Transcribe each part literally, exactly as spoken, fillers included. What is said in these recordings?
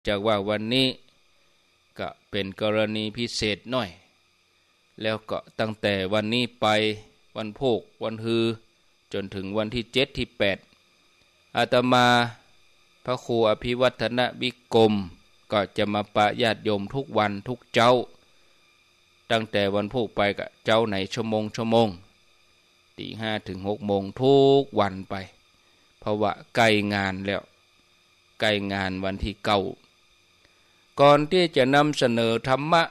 จากว่าวันนี้ก็เป็นกรณีพิเศษหน่อยแล้วก็ตั้งแต่วันนี้ไปวันโภควันฮือจนถึงวันที่เจ็ดที่แปดอาตมาพระครูอภิวัฒนวิกรมก็จะมาปะญาติโยมทุกวันทุกเจ้าตั้งแต่วันโภคไปก็เจ้าไหนชั่วโมงชั่วโมงตีห้าถึงหกโมงทุกวันไปเพราะว่าใกล้งานแล้วใกล้งานวันที่เก้าก่อนที่จะนำเสนอธรรมะ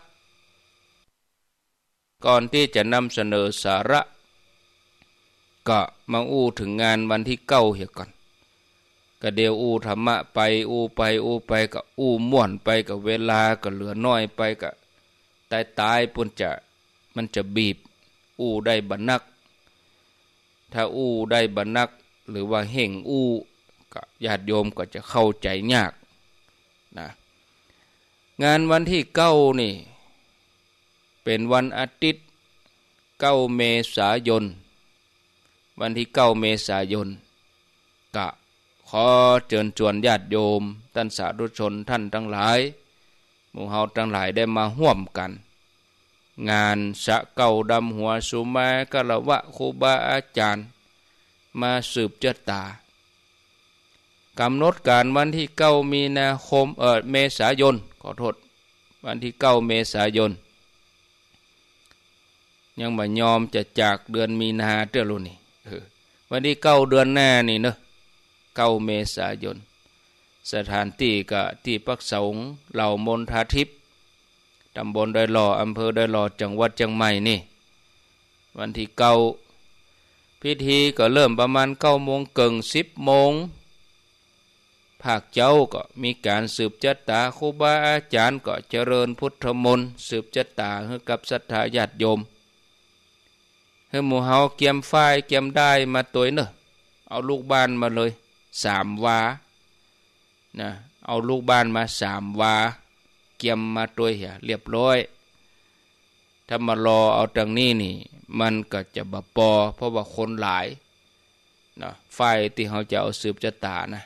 ก่อนที่จะนำเสนอสาระก็มาอู้ถึงงานวันที่เก้าเหี่ยก่อนก็เดี๋ยวอู้ธรรมะไปอู้ไปอู้ไปก็อู้ม่วนไปกับเวลาก็เหลือน้อยไปก็ตายตายปุ่นจะมันจะบีบอู้ได้บรรนักถ้าอู้ได้บรรนักหรือว่าเห่งอู้ก็ญาติโยมก็จะเข้าใจยากนะงานวันที่เก้านี่เป็นวันอาทิตย์เก้าเมษายนวันที่เก้าเมษายนก็ขอเชิญชวนญาติโยมท่านสาธุชนท่านทั้งหลายหมู่เฮาทั้งหลายได้มาร่วมกันงานสะเก้าดำหัวสุมากะละวะครูบาอาจารย์มาสืบชะตากำหนดการวันที่เก้ามีนาคมเออเมษายนขอโทษวันที่เก้าเมษายนยังบ่ยอมจะจากเดือนมีนาเด้อลุนี่วันที่เก้าเดือนหน้านี่เนอะเก้าเมษายนสถานที่ก็ที่พักสงฆ์เหล่ามนทาทิพย์ตำบลดอยหล่ออำเภอดอยหล่อจังหวัดเชียงใหม่นี่วันที่เก้าพิธีก็เริ่มประมาณเก้าโมงเกิงสิบโมงภาคเจ้าก็มีการสืบชะตาครูบาอาจารย์ก็เจริญพุทธมนต์สืบชะตาให้กับศรัทธาญาติโยมให้หมู่เฮาเกียมฝ้ายเกียมได้มาตัวเนอะเอาลูกบ้านมาเลยสามวานะเอาลูกบ้านมาสามวาเกียมมาตัวเหียเรียบร้อยถ้ามารอเอาตรงนี้นี่มันก็จะบะปอเพราะว่าคนหลายนะฝ้ายที่เฮาจะเอาสืบชะตานะ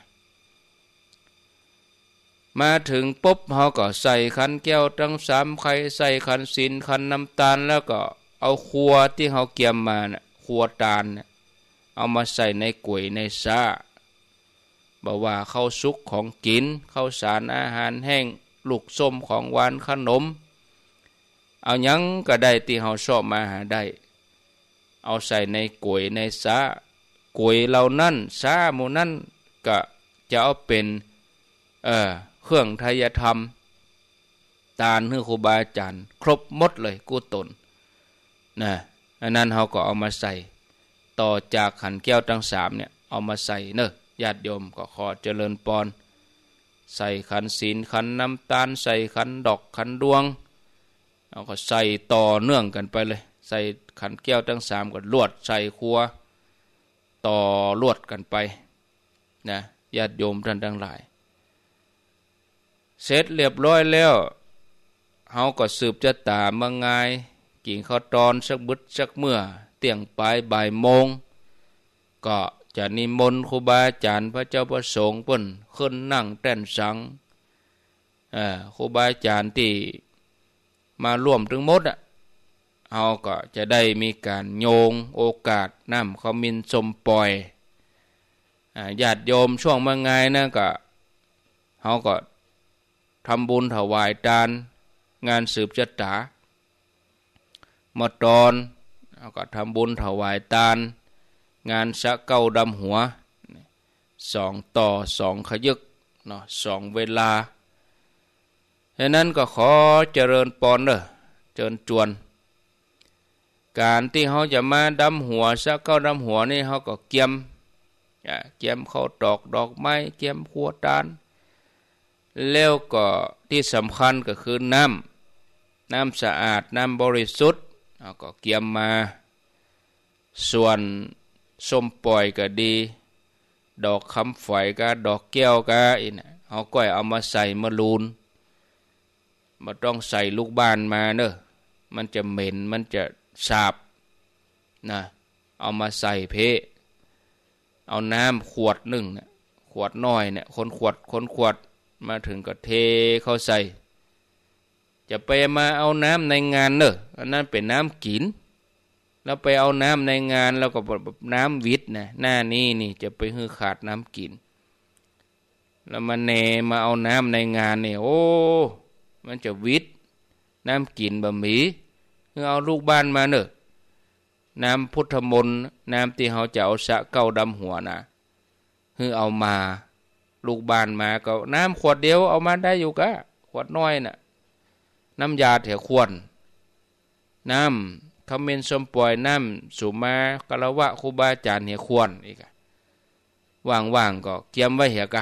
มาถึงปุ๊บเฮาก็ใส่ขันแก้วทั้งสามไข่ใส่ขันศีลขันน้ำตาลแล้วก็เอาครัวที่เฮาเกียมมาน่ะครัวตาลน่ะเอามาใส่ในก๋วยในซาบอกว่าข้าวสุกของกินข้าวสารอาหารแห้งลูกส้มของหวานขนมเอาหยังก็ได้ที่เฮาชอบมาหาได้เอาใส่ในก๋วยในซาก๋วยเหล่านั้นซาหมู่นั้นก็จะเอาเป็นเอ่อเครื่องไทยธรรมตาลให้ครูบาอาจารย์ครบหมดเลยกู้ตนนะอันนั้นเขาก็เอามาใส่ต่อจากขันแก้วทั้งสามเนี่ยเอามาใส่เนอะญาติโยมก็ขอเจริญพรใส่ขันศีลขันน้ำตาลใส่ขันดอกขันดวงเอาก็ใส่ต่อเนื่องกันไปเลยใส่ขันแก้วทั้งสามก็ลวดใส่ครัวต่อลวดกันไปนะญาติโยมท่านทั้งหลายเสร็จเรียบร้อยแล้วเฮาก็สืบชะตามาไงกินข้าวตอนสักบึดสักเมื่อเที่ยงปลายบ่ายโมงก็จะนิมนต์ครูบาอาจารย์พระเจ้าประสงค์เพิ่นขึ้นนั่งแต้นสังเอ่อครูบาอาจารย์ที่มาร่วมทั้งหมดอ่ะเฮาก็จะได้มีการโยงโอกาสน้ำขมิ้นสมปล่อยอ่าญาติโยมช่วงมาไงนะก็เฮาก็ทำบุญถวายทานงานสืบชะตามาตอนแล้วก็ทำบุญถวายทานงานสะเก้าดำหัวสองต่อสองขยึกเนาะสองเวลาฉะนั้นก็ขอเจริญปอนเด้อเจิญจวนการที่เขาจะมาดำหัวสะเก้าดำหัวนี่เขาก็เกียมเกียมข้าวตอกดอกไม้เกียมขัวตาลแล้วก็ที่สำคัญก็คือน้ำน้ำสะอาดน้ำบริสุทธิ์เอาก็เกียมมาส่วนส้มปล่อยก็ดีดอกคำฝอยก็ดอกแก้วก็อีน่ะเอาก้อยเอามาใส่มาลูนมาต้องใส่ลูกบ้านมาเนอะมันจะเหม็นมันจะสาบนะเอามาใส่เพเอาน้ำขวดหนึ่งนะขวดน้อยเนี่ยคนขวดคนขวดมาถึงก็เทเข้าใส่จะไปมาเอาน้ำในงานเนอะอันนั้นเป็นน้ำกินแล้วไปเอาน้ำในงานแล้วก็แบบน้ำวิทย์นะหน้านี้นี่จะไปฮือขาดน้ำกินแล้วมาเนมาเอาน้ำในงานเนี่ยโอ้มันจะวิทย์น้ำกินบะหมี่คือเอาลูกบ้านมาเนอะน้ำพุทธมนต์น้ำที่เขาจะเอาสะเก้าดำหัวนะคือเอามาลูกบ้านมาก็น้ำขวดเดียวเอามาได้อยู่กะขวดน้อยน่ะน้ำยาแถวควรน้ำคำเมนสมปล่อยน้ำสุมากะละวะครูบาอาจารย์เหียควรอีกว่างๆก็เกียมไว้เหียกะ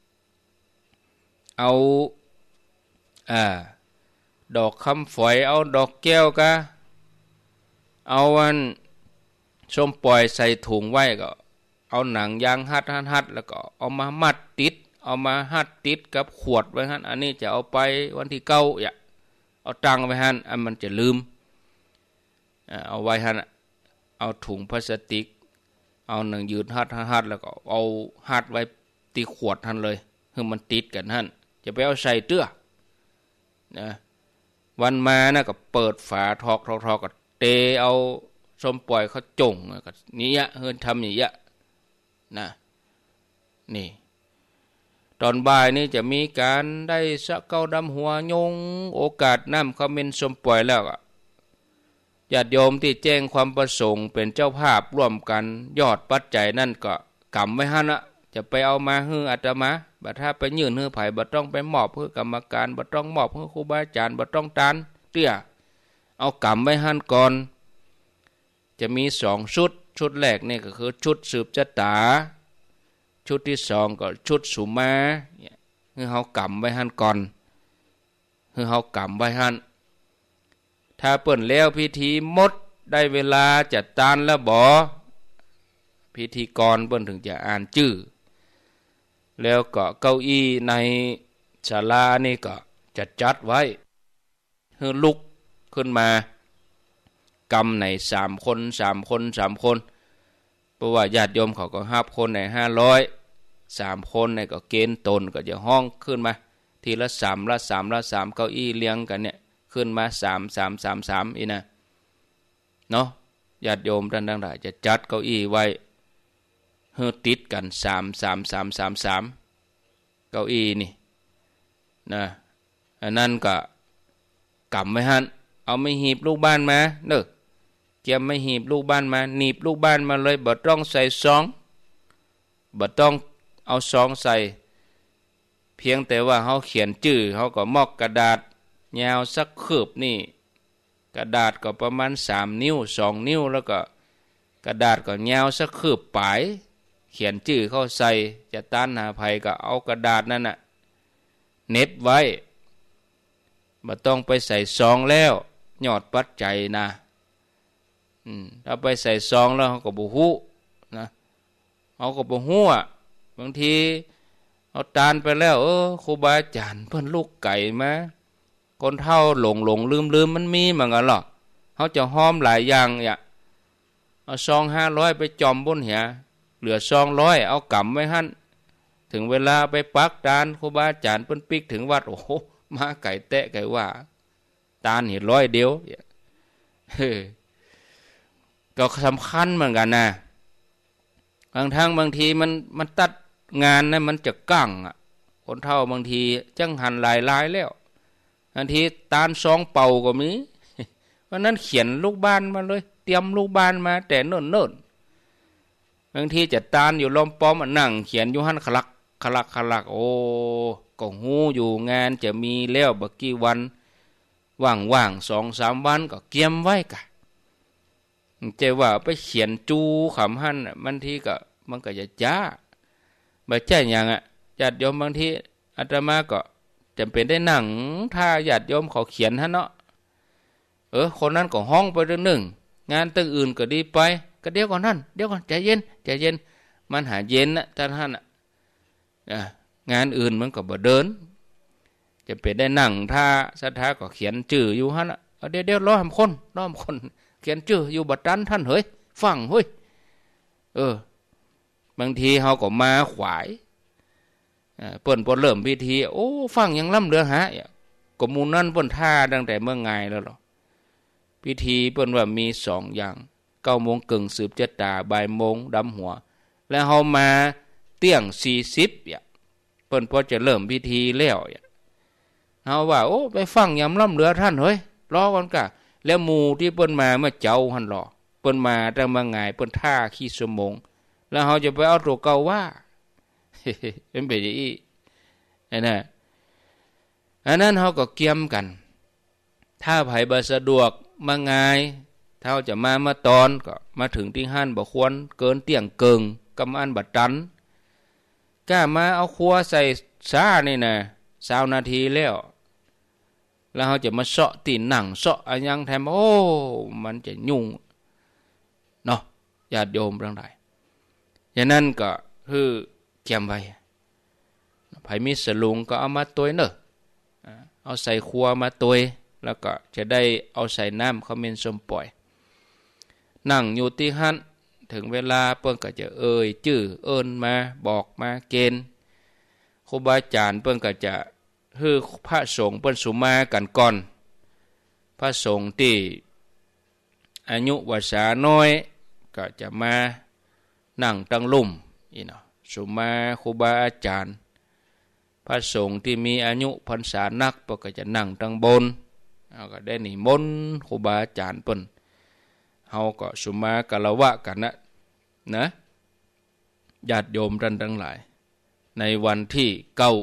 เอาอ่าดอกคำฝอยเอาดอกแก้วกะเอาอันส้มปล่อยใส่ถุงไว้ก็เอาหนังยางหัดหัดหัดแล้วก็เอามามัดติดเอามาหัดติดกับขวดไว้ฮั่นอันนี้จะเอาไปวันที่เก้าอย่าเอาตังไว้ฮั่นอันมันจะลืมเอาไว้ฮั่นเอาถุงพลาสติกเอาหนังยืดหัดหัดแล้วก็เอาหัดไว้ตีขวดฮั่นเลยให้มันติดกันฮั่นจะไปเอาใส่เตื้อนะวันมานะก็เปิดฝาทอกทอกทอกก็เตเอาส้มปล่อยเขาจงก็นี้ยะเฮินทำอย่างเงี้ยนะนี่ตอนบ่ายนี่จะมีการได้สะเก้าดำหัวยงโอกาสน้ำเขาเมนส้มปล่อยแล้วอ่ะญาติโยมที่แจ้งความประสงค์เป็นเจ้าภาพร่วมกันยอดปัจจัยนั่นก็กำไว้ฮั่นละจะไปเอามาฮื้ออาตมาบัดถ้าไปยื่นฮื้อไผบัดต้องไปมอบเพื่อกรรมการบัดต้องมอบเพื่อครูบาอาจารย์บัดต้องตานเตี้ยเอากำไว้ฮั่นก่อนจะมีสองชุดชุดแรกนี่ก็คือชุดสืบชะตาชุดที่สองก็ชุดสุมาคือเฮากำไว้หั่นก่อนคือเฮากำไว้หั่นถ้าเปิ้นแล้วพิธีหมดได้เวลาจัดตานแล้วบ่พิธีกรเปิ้นถึงจะอ่านชื่อแล้วก็เก้าอี้ในศาลานี่ก็จะจัดไว้คือลุกขึ้นมากำในสามคนสามคนสามคนเพราะว่าญาติโยมเขาก็ห้าคนในห้าร้อยสามคนในก็เกณฑ์ตนก็จะห้องขึ้นมาทีละสามละสามละสามเก้าอี้เลี้ยงกันเนี่ยขึ้นมาสามสามสามสามอีนะเนาะญาติโยมท่านทั้งหลายจะจัดเก้าอี้ไว้เฮือติดกันสามสามสามสามสามเก้าอี้นี่นะอันนั้นก็กำไว้หั่นเอาไม่หีบลูกบ้านมาเด้อเกี่ยมไม่หีบลูกบ้านมาหนีบลูกบ้านมาเลยบ่ต้องใส่ซองบ่ต้องเอาซองใส่เพียงแต่ว่าเขาเขียนชื่อเขาก็มอกกระดาษยาวสักคืบนี่กระดาษก็ประมาณสามนิ้วสองนิ้วแล้วก็กระดาษก็ยาวสักคืบปลายเขียนชื่อเข้าใส่จะต้านหาภัยก็เอากระดาษนั่นน่ะเน็บไว้บ่ต้องไปใส่ซองแล้วยอดปัจจัยนะอืมถ้าไปใส่ซองแล้วเขาก็บ่ฮู้นะเขาก็บ่ฮู้อ่ะบางทีเอาตานไปแล้วเออครูบาอาจารย์เพิ่นลูกไก่มาคนเฒ่าหลงหลงลืมลืมมันมีเหมือนกันหรอเขาจะห้อมหลายอย่างอย่าเอาซองห้าร้อยไปจอมบนเหียเหลือซองร้อยเอากำไว้หั่นถึงเวลาไปปักตานครูบาอาจารย์เพิ่นปิกถึงวัดโอ้โหมาไก่แตะไก่ว่าตานเห็นร้อยเดียวเฮ้ก็สำคัญเหมือนกันนะบางทางบางทีมันมันตัดงานนะมันจะกั้งอ่ะคนเฒ่าบางทีจังหันหลายลายแล้วบางทีตานซองเป่าก็มีเพราะนั้นเขียนลูกบ้านมาเลยเตรียมลูกบ้านมาแต่เนิ่นๆบางทีจะตานอยู่ล้อมป้อมนั่งเขียนอยู่หันขลักขลักขลักโอ้ก็ฮู้อยู่งานจะมีแล้วบักกี่วันว่างๆสองสามวันก็เก็บไว้กะเจว่าไปเขียนจูขำหั่นบางทีก็มันก็จะจ้าบ่ใช่อย่างอ่ะญาติโยมบางทีอาตมาก็จำเป็นได้นั่งถ้าญาติโยมเขาเขียนหั่นเนาะเออคนนั้นก็ห้องไปเรื่องหนึ่งงานตึงอื่นก็ดีไปก็เดี๋ยวก่อนนั่นเดี๋ยวก่อนใจเย็นใจเย็นมันหาเย็นนะท่านท่านอ่ะงานอื่นมันก็บ่เดินจะเป็นได้นั่งถ้าสัทธาก็เขียนชื่ออยู่หั่นน่ะเดี๋ยวเดี๋ยวรอหำคนรอหำคนเขียนชื่ออยู่บัดนั้นท่านเฮ้ยฟังเฮ้ยเออบางทีเฮาก็มาขวายเปิ้นพอเริ่มพิธีโอ้ฟังยังล่ำเรือหาก็มูนั่นเปิ้นท่าตั้งแต่เมื่อไงแล้วหรอพิธีเปิ้นว่ามีสองอย่างเก้าโมงกึ่งสืบเจตาบ่ายโมงดำหัวแล้วเฮามาเตี้ยงสี่สิบเนี่ยเปิ้นพอจะเริ่มพิธีแล้วเฮาว่าโอ้ไปฟังยำล่ำเรือท่านเฮ้ยรอก่อนกะแล้วหมู่ที่เปิ้นมาเมื่อเจ้าหั่นหรอเปิ้นมาตั้งมาไงเปิ้นท่าขี้ชั่วโมงแล้วเฮาจะไปเอาตัวเก่าว่าเป็นไปได้อีอันนั้นอันนั้นเฮาก็เกี่ยมกันถ้าไผบ่สะดวกมาไงถ้าจะมามาตอนก็มาถึงที่ห้านบ่ควรเกินเตียงเกิงกำอันบัดตันกล้ามาเอาครัวใส่ซ่านี่นะสามนาทีแล้วแล้วเขาจะมาเสาะตีนหนังเสาะอันยังแทมโอ้มันจะยุ่งเนาะญาติโยมทั้งหลายอย่างนั้นก็คือเก็บไว้ไผมีสลุงก็เอามาตวยเนอะเอาใส่ครัวมาตวยแล้วก็จะได้เอาใส่น้ำขมิ้นส้มปล่อยนั่งอยู่ที่หันถึงเวลาเปิ้นก็จะเอ่ยชื่อเอิ้นมาบอกมาเกณฑ์ครูบาอาจารย์เปิ้นก็จะคือพระสงฆ์เปิ้นสุมากันก่อนพระสงฆ์ที่อายุวสาน้อยก็จะมานั่งตั้งลุ่มอีเนาะสุมาครูบาอาจารย์พระสงฆ์ที่มีอายุพรรษานักเปิ้นก็จะนั่งตั้งบนเอาก็ได้นิมนต์ครูบาอาจารย์เปิ้นเฮาก็สุมากะละวะกันนะนะญาติโยมท่านทั้งหลายในวันที่เก้า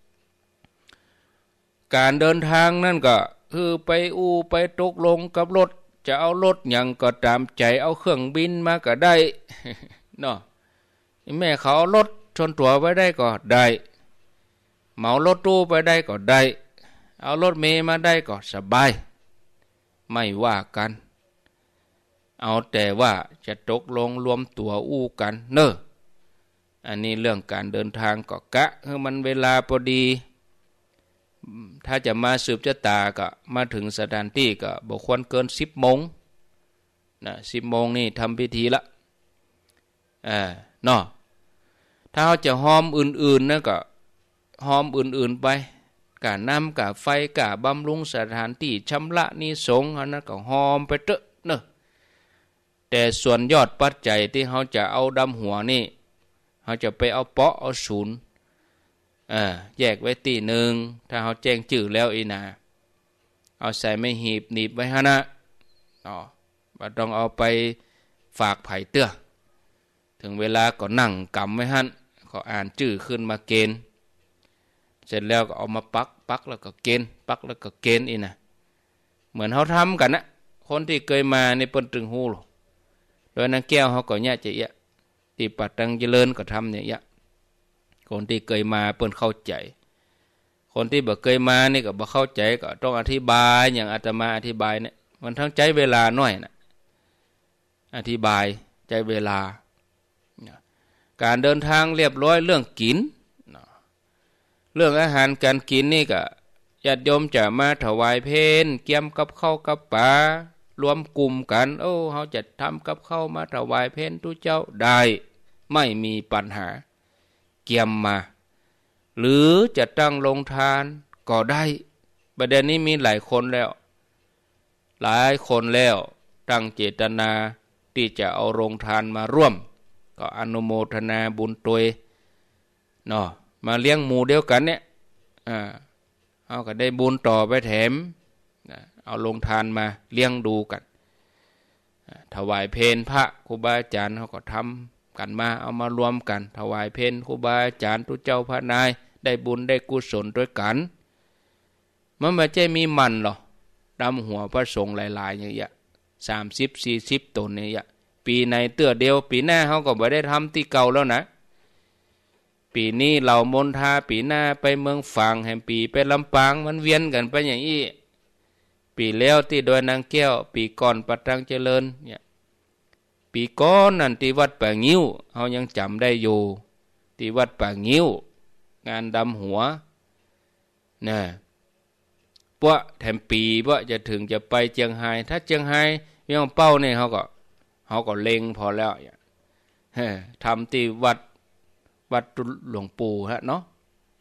การเดินทางนั่นก็คือไปอูไปตกลงกับรถจะเอารถหยังก็ตามใจเอาเครื่องบินมาก็ได้เนาะแม่เขาเอารถชนตัวไว้ได้ก็ได้เหมารถตู้ไปได้ก็ได้เอารถเมล์มาได้ก็สบายไม่ว่ากันเอาแต่ว่าจะตกลงรวมตัวอู้กันเนอะอันนี้เรื่องการเดินทางก็กะคือมันเวลาพอดีถ้าจะมาสืบชะตาก็มาถึงสถานที่ก็บ่ควรเกินสิบโมงนะสิบโมงนี่ทำพิธีละอ่าเนาะถ้าเขาจะหอมอื่นๆนะก็หอมอื่นๆไปกะน้ำกะไฟกะบำรุงสถานที่ชำระนิสงฆ์อันนั้นก็หอมไปเถอะเนอะแต่ส่วนยอดปัจจัยที่เขาจะเอาดำหัวนี่เขาจะไปเอาเปาะเอาศูนย์อ่าแยกไว้ตีหนึ่งถ้าเขาแจ้งจื่อแล้วอีนาเอาใส่ไม่หีบหนีบไว้ฮะนะอ๋อบ่ต้องเอาไปฝากไผ่เตื้อถึงเวลาก็นั่งกำไว้หั่นขออ่านจื่อขึ้นมาเกณฑ์เสร็จแล้วก็เอามาปักปักแล้วก็เกณฑ์ปักแล้วก็เกณฑ์อีนะเหมือนเขาทำกันนะคนที่เคยมาในเปิ้นตึงหูหรอโดยนางแก้วเขาก็เนี่ยจะเยอะที่ปัดตังเจริญก็ทำเนี่ยเยอะคนที่เคยมาเปิ้นเข้าใจคนที่บ่เคยมานี่ก็บ่เข้าใจก็ต้องอธิบายอย่างอาตมาอธิบายเนี่ยมันทั้งใจเวลาน้อยนะอธิบายใจเวลาการเดินทางเรียบร้อยเรื่องกินเรื่องอาหารการกินนี่ก็ญาติโยมจะมาถวายเพลเกี่ยมกับข้าวกับปลารวมกลุ่มกันโอ้เขาจะทำกับข้าวมาถวายเพลทุเจ้าได้ไม่มีปัญหาเกี่ยมมาหรือจะตั้งโรงทานก็ได้ประเด็นนี้มีหลายคนแล้วหลายคนแล้วตั้งเจตนาที่จะเอาโรงทานมาร่วมก็อนุโมทนาบุญตัวยเนาะมาเลี้ยงหมู่เดียวกันเนี่ยอ่าเอาก็ได้บุญต่อไปแถมเอาโรงทานมาเลี้ยงดูกันถวายเพลพระครูบาอาจารย์เขาก็ทำกันมาเอามารวมกันถวายเพลครูบาอาจารย์ทุกเจ้าพระนายได้บุญได้กุศลด้วยกันมันไม่ใช่มีมันหรอดำหัวพระสงฆ์หลายๆอย่างเงี้ยสามสิบสี่สิบตนเนี่ยปีในเตื้อเดียวปีหน้าเขาก็ไม่ได้ทำที่เก่าแล้วนะปีนี้เรามนทาปีหน้าไปเมืองฝางแห่งปีไปลำปางมันเวียนกันไปอย่างนี้ปีแล้วที่โดยนางแก้วปีก่อนปัดตังเจริญเนี่ยปีก้อนนั่นที่วัดป่างิ้วเขายังจำได้อยู่ที่วัดป่างิ้วงานดำหัวนะเพราะแถมปีเพราะจะถึงจะไปเจียงไฮ้ถ้าเจียงไฮ้ย่องเป้าเนี่ยเขาก็เขาก็เล็งพอแล้วทำที่วัดวัดหลวงปู่ฮะเนาะ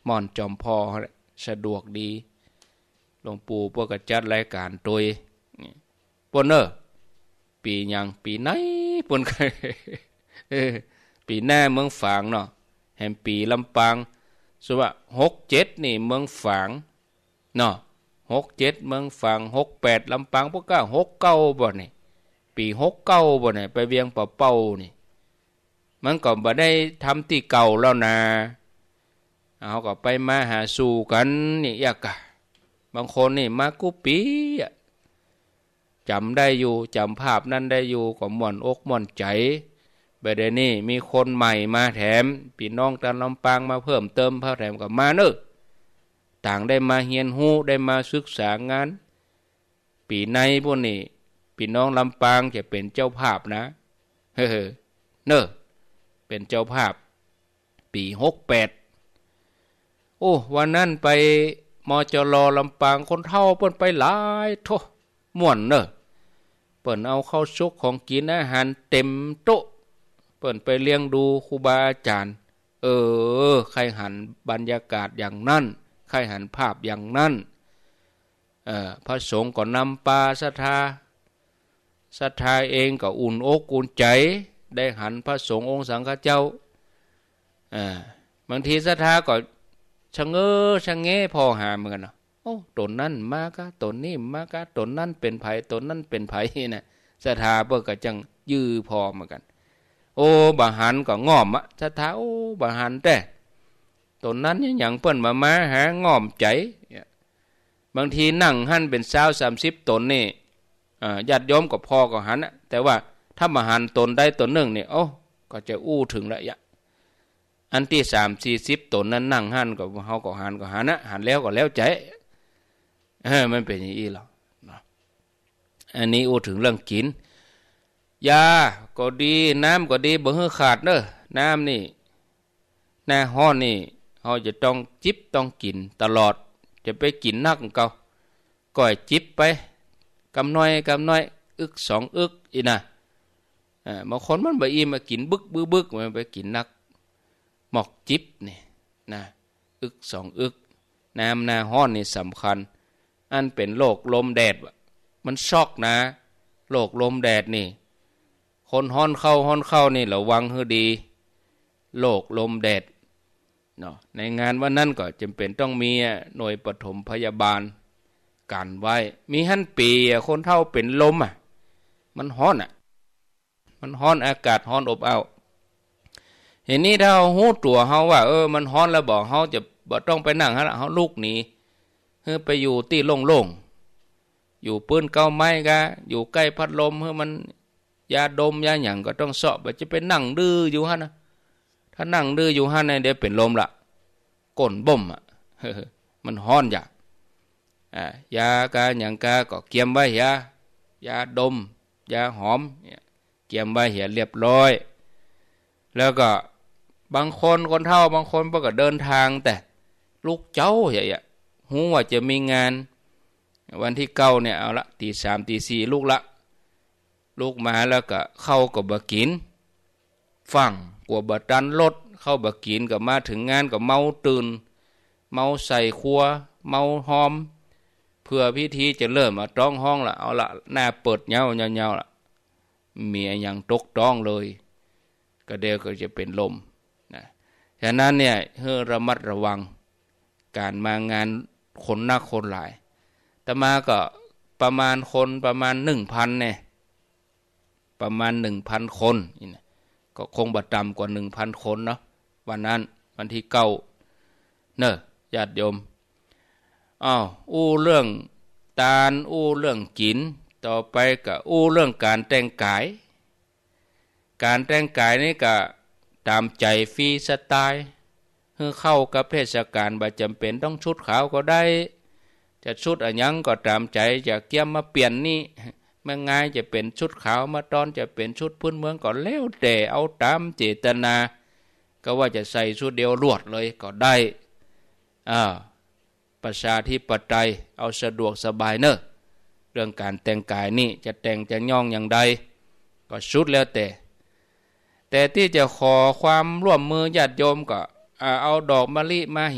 ม่อนจอมพ่อสะดวกดีหลวงปู่พวกก็จัดรายการโดยปนเนอปียังปีไหนปนเออปีหน้าเมืองฝางเนาะแห่งปีลำปางส่วนว่าหกเจ็ดนี่เมืองฝางเนาะหกเจ็ดเมืองฝางหกแปดลำปางพวกก็หกเก้าบ่นี่ปีหกเก้าบ่นี่ไปเวียงป่าเป้านี่มันก็บ่ได้ทำที่เก่าแล้วนะเอาก็ไปมาหาสู่กันนี่ยากะบางคนนี่มากุปีจำได้อยู่จำภาพนั้นได้อยู่ก็ม่วนอกม่วนใจไปเดี๋ยวนี้มีคนใหม่มาแถมพี่น้องตะลำปางมาเพิ่มเติมพระแถมกับมาเนอะต่างได้มาเฮียนฮู้ได้มาศึกษางานปีในพวกนี้พี่น้องลำปางจะเป็นเจ้าภาพนะเฮ้อเนอะเป็นเจ้าภาพปีหกแปดโอ้วันนั้นไปมจรลำปางคนเฒ่าเปิ้นไปหลายโธ่ม่วนเนอะเปิ้นเอาข้าวสุกของกินอาหารเต็มโต๊ะเปิ้นไปเลี้ยงดูครูบาอาจารย์เออใครหันบรรยากาศอย่างนั้นใครหันภาพอย่างนั้นเอ่อพระสงฆ์ก็นำปาศรัทธาศรัทธาเองก็อุ่นอกอุ่นใจได้หันพระสงฆ์องค์สังฆเจ้าอ่าบางทีศรัทธาก็ชะเง้อชะแงะพอหาเหมือนกันเนาะโอ้ตนนั้นมากะตนนี้มากะตนนั้นเป็นไผตนนั้นเป็นไผน่ะศรัทธาเพิ่นก็จังยื้อพอเหมือนกันโอ้บาหันก็ง้อมอะศรัทธาโอ้บาหันแต่ตนนั้นหยังเปิ้นมามาหาง้อมใจบางทีนั่งหั่นเป็นยี่สิบ สามสิบตนนี่อ่าญาติโยมก็พอก็หันแต่ว่าถ้ามาหันตนได้ตนหนึ่งนี่โอ้ก็จะอู้ถึงละยะอันที่สามสี่สิบตนนั้นนั่งหันก็เฮาก็หันก็หันนะหันแล้วก็แล้วใจเออมันเป็นอย่างนี้หรออันนี้อู้ถึงเรื่องกินยาก็ดีน้ำก็ดีบ่ให้ขาดเด้อน้ำนี่หน้าฮ้อนนี่เฮาจะต้องจิบต้องกินตลอดจะไปกินนักเก่าก้อยจิบไปกำน้อยกำน้อยอึกสองอึกอีน่ะอ่าบางคนมันบ่อิ่มมากินบึกบึกบึกมันไปกินนักหมอกจิบนี่นะอึกสองอึกน้ำหน้าฮ้อนนี่สำคัญอันเป็นโรคลมแดดมันชอกนะโรคลมแดดนี่คนฮ้อนเข้าฮ้อนเข้านี่ระวังให้ดีโรคลมแดดเนาะในงานวันนั้นก็จำเป็นต้องมีหน่วยปฐมพยาบาลกันไว้มีหั่นปีคนเฒ่าเป็นลมอ่ะมันฮ้อนอ่ะมันฮ้อนอากาศฮ้อนอบอ้าวเห็นนี้ถ้าเฮาฮู้ตัวเฮาว่าเออมันฮ้อนแล้วบอกเฮาจะบ่ต้องไปนั่งหั่นเฮาลุกหนีเฮ้อไปอยู่ที่โล่งๆอยู่ปืนเก้าไม้กะอยู่ใกล้พัดลมเฮ้อมันยาดมยาหยังก็ต้องเสาะบ่จะไปนั่งดื้ออยู่หั่นน่ะถ้านั่งดื้ออยู่หั่นน่ะเดี๋ยวเป็นลมละก้นบ่มอ่ะมันฮ้อนอย่าอ่ายากะหยังกะก็เกียมไว้เหียยาดมยาหอมเกียมไว้เหียเรียบร้อยแล้วก็บางคนคนเฒ่าบางคนเพิ่นก็เดินทางแต่ลูกเจ้าเหียๆฮู้ว่าจะมีงานวันที่เก้าเนี่ยเอาละตีสาม ตีสี่ลูกละลูกมาแล้วก็เข้าก็บ่กินฟังกลัวบ่ทันรถเข้าบ่กินก็มาถึงงานก็เมาตื่นเมาใส่ครัวเมาหอมเพื่อพิธีจะเริ่มมาร้องห้องละเอาละหน้าเปิดเงาเงาๆละมีอย่างตกต้องเลยก็เดี๋ยวก็จะเป็นลมนะฉะนั้นเนี่ยให้ระมัดระวังการมางานคนนักคนหลายแต่มาก็ประมาณคนประมาณ หนึ่งพัน เนี่ยประมาณ หนึ่งพัน คนนี่ก็คงบ่ต่ำกว่า หนึ่งพัน คนเนาะวันนั้นวันที่เก้าเน้อญาติโยมอ้าวอู้เรื่องตาลอู้เรื่องกินต่อไปก็อู้เรื่องการแต่งกายการแต่งกายนี่ก็ตามใจฟรีสไตล์เพื่อเข้ากับเทศกาลบ่จำเป็นต้องชุดขาวก็ได้จะชุดอะหยังก็ตามใจจะเกี่ยมมาเปลี่ยนนี่เมื่อไงจะเป็นชุดขาวมาตอนจะเป็นชุดพื้นเมืองก็แล้วแต่เอาตามเจตนาก็ว่าจะใส่ชุดเดียวรวดเลยก็ได้อ่าประชาธิปไตยเอาสะดวกสบายเนอะเรื่องการแต่งกายนี่จะแต่งจะย่องอย่างใดก็ชุดแล้วแต่แต่ที่จะขอความร่วมมือญาติโยมก็เอาดอกมะลิมาเหีย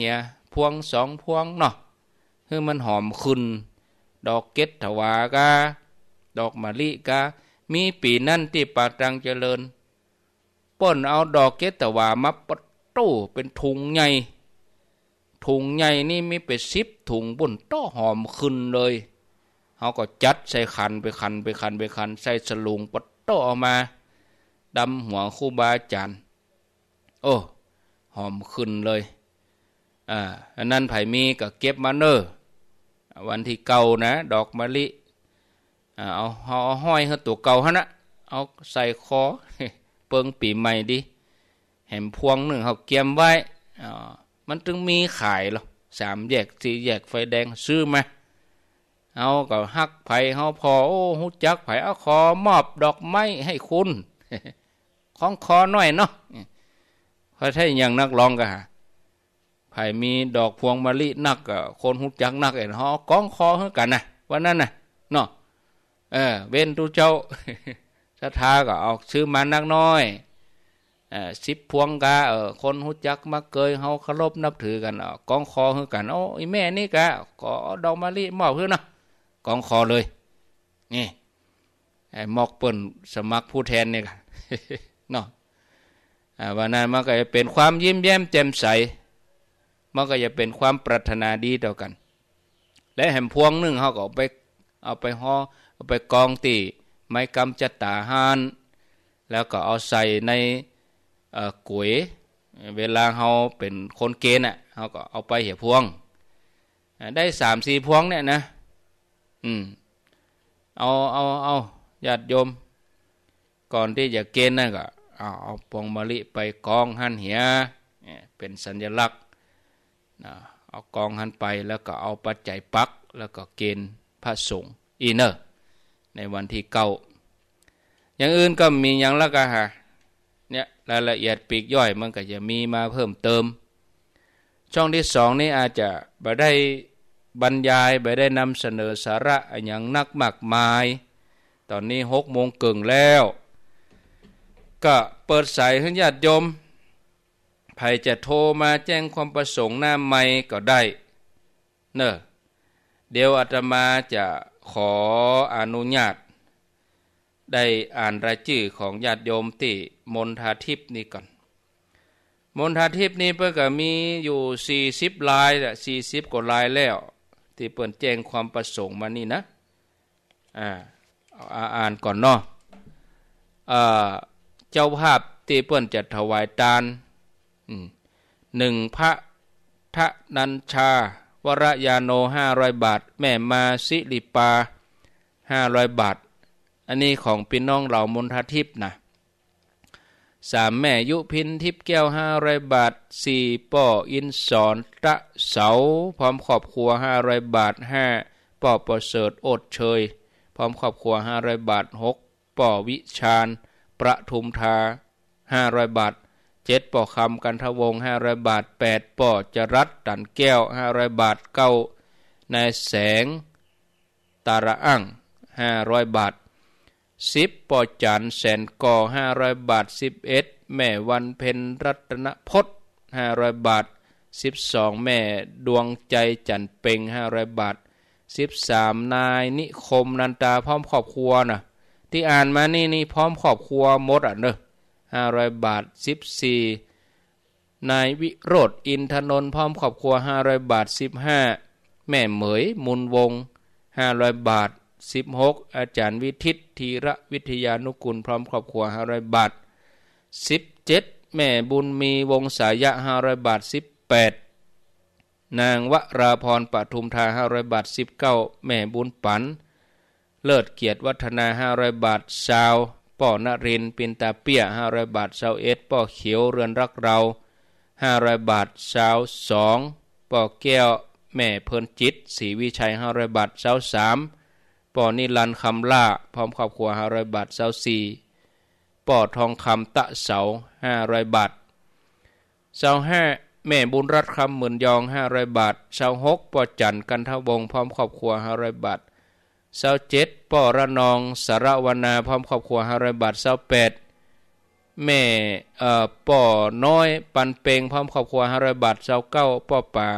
พวงสองพวงเนาะให้มันหอมขึ้นดอกเก็ดถวากาดอกมะลิกามีปีนั่นที่ปากตังเจริญป่นเอาดอกเก็ดถวามาปะตู้เป็นถุงใหญ่ถุงใหญ่นี่มีไปสิบถุงบุ่นต้อหอมขึ้นเลยเขาก็จัดใส่ขันไปขันไปขันไปขันใส่สลุงปะต้อออกมาดำหัวครูบาอาจารย์โอ้หอมขึ้นเลยอ่าอันนั้นไผ่มีก็เก็บมาเนอวันที่เก่านะดอกมะลิอ่าเอาเอาห้อยเขาตัวเก่าฮะนะเอาใส่คอเปิงปีใหม่ดิแหมพวงหนึ่งเขาเก็บไว้อ่ามันจึงมีขายหรอสามแยกสี่แยกไฟแดงซื้อมาเอาก็ฮักไผ่เขาพอโอ้หุจักไผ่เอาคอมอบดอกไม้ให้คุณของคอหน่อยเนาะเพราะถ้าอย่างนักร้องก็หาไผ่มีดอกพวงมะลินักก็คนหุจักนักเอ็นเขาก้องคอให้กันนะวันนั้นนะเนาะเออเว้นตูเจ้าศรัทธาก็เอาซื้อมานักน้อยเออสิบพวงกาเออคนหุจักมาเกยเขาเคารพนับถือกันเอาก้องคอให้กันโอ้ยแม่นี่กะก็ดอกมะลิมอบเพื่อนนะก้องคอเลยนี่ไอ้มอกเปิ้นสมัครผู้แทนเนี่ยเนาะวันนั้นมันก็จะเป็นความยิ้มแย้มแจ่มใสมันก็จะเป็นความปรารถนาดีต่อกันและแหมพวงหนึ่งเขาก็เอาไปเอาไปห่อเอาไปกองตีไม้กำจัดตาหานแล้วก็เอาใส่ในก๋วยเวลาเขาเป็นคนเกณฑ์อ่ะเขาก็เอาไปเหี่ยพวงได้สามสี่พวงเนี่ยนะอืมเอาเอาเอาญาติโยมก่อนที่จะเกณฑ์นั่นก็เอาเอาพวงมะลิไปกองหั่นเหี่ยเป็นสัญลักษณ์เอากองหันไปแล้วก็เอาปัจจัยปักแล้วก็เกณฑ์พระสงฆ์อีเนอร์ในวันที่เก้าอย่างอื่นก็มีอย่างละกันฮะเนี่ยรายละเอียดปีกย่อยมันก็จะมีมาเพิ่มเติมช่องที่สองนี้อาจจะไม่ได้บรรยายไม่ได้นำเสนอสาระอย่างนักมากมายตอนนี้หกโมงเกิงแล้วก็เปิดสายให้ญาติโยมใครจะโทรมาแจ้งความประสงค์หน้าไมค์ก็ได้เนอะเดี๋ยวอาตมาจะขออนุญาตได้อ่านรายชื่อของญาติโยมที่มณฑาทิพย์นี่ก่อนมณฑาทิพย์นี่เพิ่นก็มีอยู่สี่สิบรายละสี่สิบกว่ารายแล้วที่เพิ่นแจ้งความประสงค์มานี่นะอ่าเอาอ่านก่อนเนาะอ่าเจ้าภาพที่เพิ่นจะถวายทานหนึ่งพระทะนัญชาวรยาโนห้าร้อยบาทแม่มาสิริปาห้าร้อยบาทอันนี้ของพี่น้องเหล่ามณฑาทิพย์นะสามแม่ยุพินทิพย์แก้วห้าร้อยบาทสี่ป่ออินสอนตะเสาพร้อมครอบครัวห้าร้อยบาทห้าป่อประเสริฐโอดเชยพร้อมครอบครัวห้าร้อยบาทหกป่อวิชาญประทุมทาห้าร้อยบาทเจ็ดป่อคำกันทวงห้าร้อยบาทแปดป่อจรัสตันแก้วห้าร้อยบาทเก้านายแสงตาระอั่งห้าร้อยบาทสิบป่อจันแสนก่อห้าร้อยบาทสิบเอ็ดแม่วันเพ็ญรัตนพจน์ห้าร้อยบาทสิบสองแม่ดวงใจจันเพ็งห้าร้อยบาทสิบสามนายนิคมนันตาพร้อมครอบครัวนะที่อ่านมานี่นี่พร้อมครอบครัวหมดอ่ะเนอะห้าร้อยบาทสิบสี่นายวิโรธอินทนนท์พร้อมครอบครัวห้าร้อยบาทสิบห้าแม่เหมยมุนวงห้าร้อยบาทสิบหกอาจารย์วิทิตธีระวิทยานุกุลพร้อมครอบครัวห้าร้อยบาทสิบเจ็ดแม่บุญมีวงสายะห้าร้อยบาทสิบแปดนางวราพรปทุมทาห้าร้อยบาทสิบเก้าแม่บุญปันเลิศเกียรติวัฒนาห้าร้อยบาทชาวป่อนรินปินตาเปียห้าร้อยบาทชาวเอสป่อเขียวเรือนรักเราห้าร้อยบาทชาวสองป่อแก้วแม่เพลินจิตศรีวิชัยห้าร้อยบาทชาวสามป่อนิรันดร์คำล่าพร้อมครอบครัวห้าร้อยบาทชาวสี่ป่อทองคำตะเสาห้าร้อยบาทชาวห้าแม่บุญรัตน์คำหมื่นยองห้าร้อยบาทชาวหกป่อจันกันทวงพร้อมครอบครัวห้าร้อยบาทชาวเจ็ดป่อระนองสารวนาพร้อมครอบครัวห้าร้อยบาทชาวแปดแม่เอ่อป่อน้อยปันเปงพร้อมครอบครัวห้าร้อยบาทชาวเก้าป่อป่า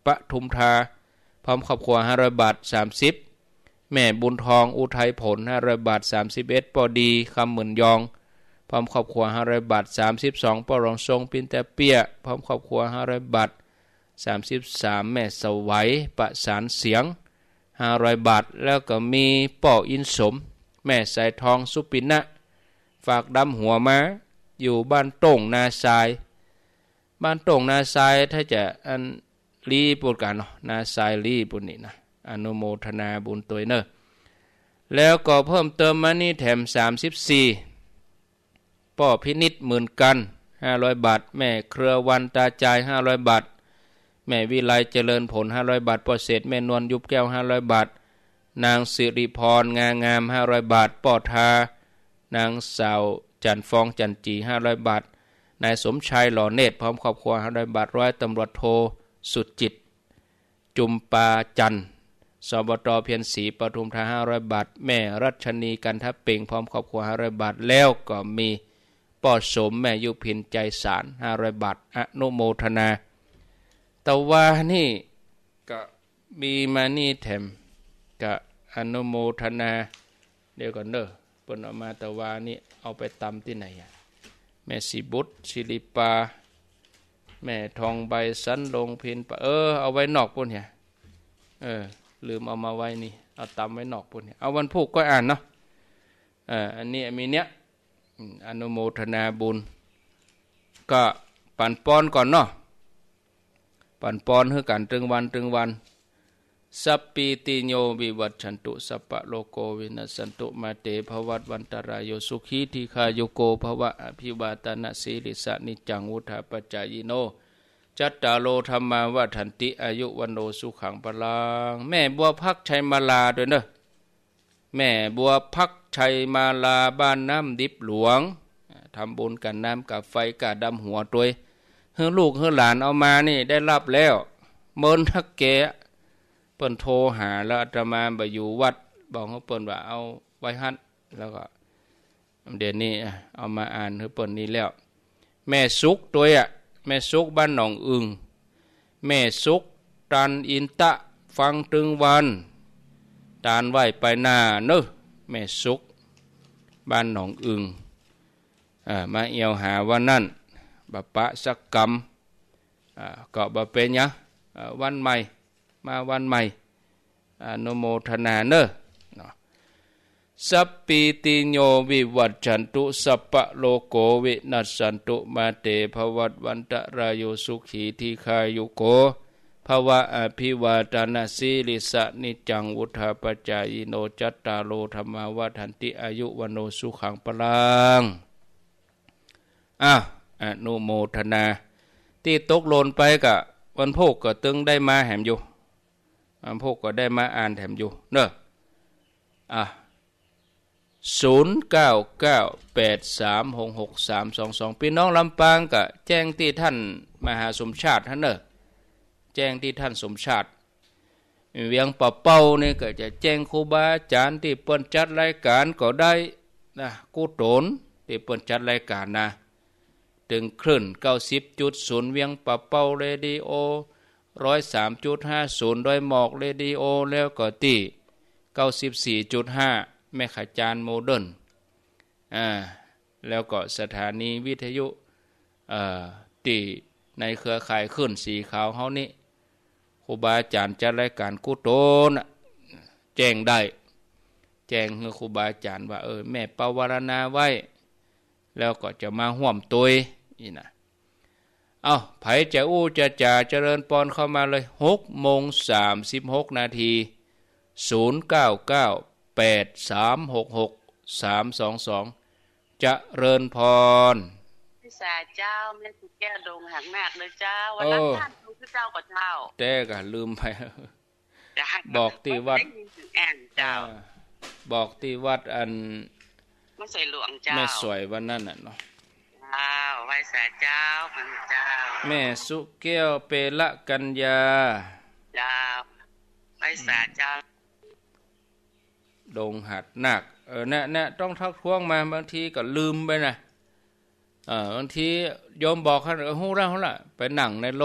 ปทุมธาพร้อมครอบครัวห้าร้อยบาทสามสิบแม่บุญทองอุทัยผลห้าร้อยบาทสามสิบเอ็ดปอดีคำหมื่นยองพร้อมครอบครัวห้าร้อยบาทสามสิบสองปอรองทรงปินแต่เปียพร้อมครอบครัวห้าร้อยบาทสามสิบสามแม่สวัยประสานเสียงห้าร้อยบาทแล้วก็มีป่ออินสมแม่สายทองสุปินะฝากดำหัวมาอยู่บ้านโต่งนาทรายบ้านโต่งนาทรายถ้าจะอันลีปุดกันเนาะนาทรายลีปุดนี่นะอนุโมทนาบุญตัวเนอะแล้วก็เพิ่มเติมมานี่แถมสามสิบสี่ป่อพินิจหมื่นกันห้าร้อยบาทแม่เครือวันตาใจห้าร้อยบาทแม่วิไลเจริญผลห้าร้อยบาทป่อเศษแม่นวลยุบแก้วห้าร้อยบาทนางสิริพรงางามห้าร้อยบาทป่อทานางสาวจันฟองจันจีห้าร้อยบาทนายสมชายหล่อเนตรพร้อมครอบครัวห้าร้อยบาทร้อยตำรวจโทสุดจิตจุมปาจันสบตเพียรศรีปทุมธาห้าร้อยบาทแม่รัชนีกันทเป่งพร้อมครอบครัวห้าร้อยบาทแล้วก็มีป่อสมแม่ยุพินใจสารห้าร้อยบาทอนุโมทนาแต่ว่านี่ก็มีมานี่แถมก็อนุโมทนาเดี๋ยวก่อนเด้อเปิ้นเอามาแต่ว่านี่เอาไปตำที่ไหนอ่ะแม่สิบุตรศิริปาแม่ทองใบสันลงพินปะเออเอาไว้นอกปุ่นเนี่ยเออลืมเอามาไว้นี่เอาตำไว้นอกปุ่นเนี่ยเอาวันพุธก็อ่านเนาะเอออันนี้มีเนี้ยอนุโมทนาบุญก็ปั่นป้อนก่อนเนาะปั่นป้อนคือกันตึงวันตึงวันสัพพิติโยวิวัชชันตุสัพพะโลโกวินัสสันตุมาเตภวัตวันตรายโยสุขีทีฆาโยโกภวะอภิวาตนาสีริสะนิจังวุฒาปัจจายโนจัตตาโลธรรมาวัฏันติอายุวันโนสุขังพลังแม่บัวพักชัยมาลาด้วยเนอะแม่บัวพักชัยมาลาบ้านน้ำดิบหลวงทำบุญกันน้ำกับไฟกะดำหัวตัวเฮือลูกเฮือหลานเอามานี่ได้รับแล้วเมินทักแกเปิ้นโทรหาแล้วอาตมาไปอยู่วัดบอกเขาเปิ้นว่าเอาไว้ฮัดแล้วก็เดี๋ยวนี้เอามาอ่านให้เปิ้นนี่แล้วแม่สุกตัวอ่ะแม่สุกบ้านหนองอึงแม่สุกตันอินตะฟังตึงวันตานไหวไปหน้าเนอะแม่สุกบ้านหนองอึงอ่ามาเอียวหาวันนั้นบปะสักกรรมอ่าก็บ่เป็นหยังวันใหม่มาวันใหม่อนุโมทนาเนอะสัพพิติโยวิวัชชันตุสัพพะโลโกวินัสสันตุมาเตภวัตวันตรายโยสุขีทีฆายุโกภวะอภิวาทนาสีลิสะนิจังวุฒาปัจจายโนจัตตาโลธรรมาวัฏันติอายุวันโนสุขังพลังอ้าวอนุโมทนาที่ตกหล่นไปกะวันพุธก็ตึงได้มาแหมอยู่วันพุธก็ได้มาอ่านแถมอยู่เนอะอ่ะศูนย์เก้าเก้าแปดสามหกหกสามสองสองพี่น้องลำปางกะแจ้งที่ท่านมหาสมชาติท่านเนอะแจ้งที่ท่านสมชาติเวียงป่าเป้านี่ก็จะแจ้งครูบาอาจารย์ที่เปิ้นจัดรายการก็ได้นะกู้โตนที่เปิ้นจัดรายการนะถึงคลื่นเก้าสิบจุดศูนย์เวียงป่าเป้าเรดิโอร้อยสามจุดห้าศูนย์โดยหมอกเรดิโอแล้วก็ตีเก้าสิบสี่จุดห้าแม่ขจานโมเดิร์นอ่าแล้วก็สถานีวิทยุเอ่อตีในเครือข่ายขึ้นสีขาวเฮานี่ครูบาอาจารย์จัดรายการกู้โตนแจ้งได้แจ้งให้ครูบาอาจารย์ว่าเออแม่ปวารณาไว้แล้วก็จะมาห่วมตุยนี่นะเอาไผจะอู้จะจ่าเจริญปอนเข้ามาเลยหกโมงสามสิบหกนาทีศูนย์เก้าเก้าแปดสามหกหกสามสองสองเจริญพรพิสาเจ้าแม่สุแก้วดงหักมากเลยเจ้าวันนั้นท่านดูคือเจ้ากับเจ้าแต่ก็ลืมไปบอกที่วัดเจ้าบอกที่วัดอันไม่สวยหลวงเจ้าไม่สวยวันนั้นน่ะเนาะอ้าวไหว้สาเจ้าพันเจ้าแม่สุแก้วเปละกัญญาเจ้าไหว้สาเจ้าดงหัดนักเออเนี่ยเนี่ยต้องทักท้วงมาบางทีก็ลืมไปนะเออบางทีโยมบอกเขาเออฮู้แล้วฮู้ละไปนั่งในรถ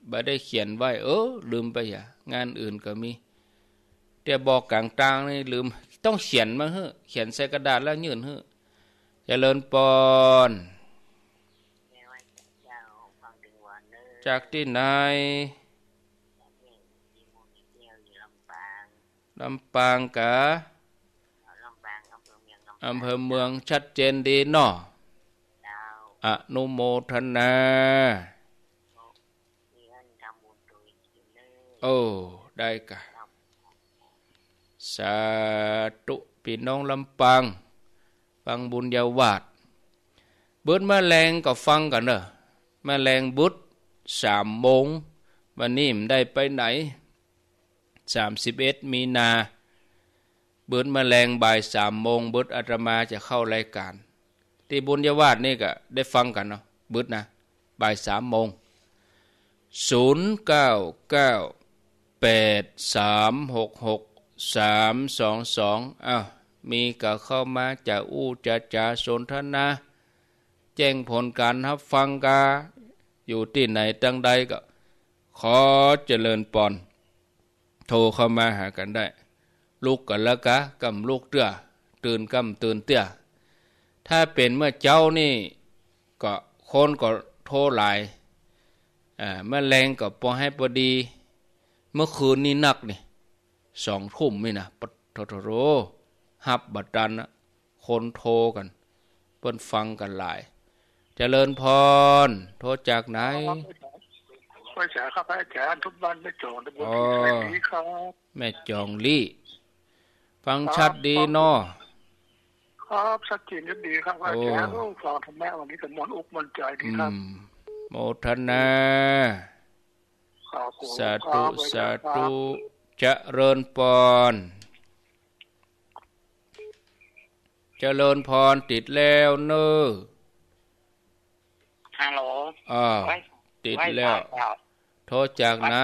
บ่ได้เขียนไว้เออลืมไปอ่ะงานอื่นก็มีแต่บอกกลางๆนี่ลืมต้องเขียนมาเฮ้อเขียนใส่กระดาษแล้วยื่นเฮ้อเจริญปอนจากที่ไหนลำปางกะอำเภอเมืองชัดเจนดีเนาะอนุโมทนาโอ้ได้กะสาธุพี่น้องลำปางฟังบุญยาวาดเบิดแมลงก็ฟังกันเนอะแมลงบุตรสามโมงวันนี้มันได้ไปไหนสามสิบเอ็ดมีนาเบิดแมลงบ่ายสามโมงเบิดอาตมาจะเข้ารายการที่บุญยาวาดนี่ก็ได้ฟังกันเนาะเบิดนะบ่ายสามโมงศูนย์เก้าเก้าแปดสามหกหกสามสองสองอ้าวมีก็เข้ามาจากอู้จะจ่าสนทนาแจ้งผลการรับฟังกาอยู่ที่ไหนตั้งใดก็ขอเจริญปอนโทรเข้ามาหากันได้ลูกกันแล้วกะกำลูกเตื้อตื่นกำตื่นเตื้อถ้าเป็นเมื่อเจ้านี่ก็คนก็โทรหลายอ่าแม่แรงก็พอให้พอดีเมื่อคืนนี้นักนี่สองทุ่มนี่นะปะโทโรฮับบัดดันนะคนโทรกันเปิ้นฟังกันหลายเจริญพรโทรจากไหนไปแฉครับไปแฉทุกบ้านไม่จองทุกบ้านดีครับแม่จองลี่ฟังชัดดีเนาะครับชัดเจนดีครับไปแฉลูกฟังทำแม่วันนี้ก็มอนอกมอนใจดีครับโมทนาสาธุสาธุเจริญพรเจริญพรติดแล้วเนอฮัลโหลอ่าติดแล้วโทรจากไหน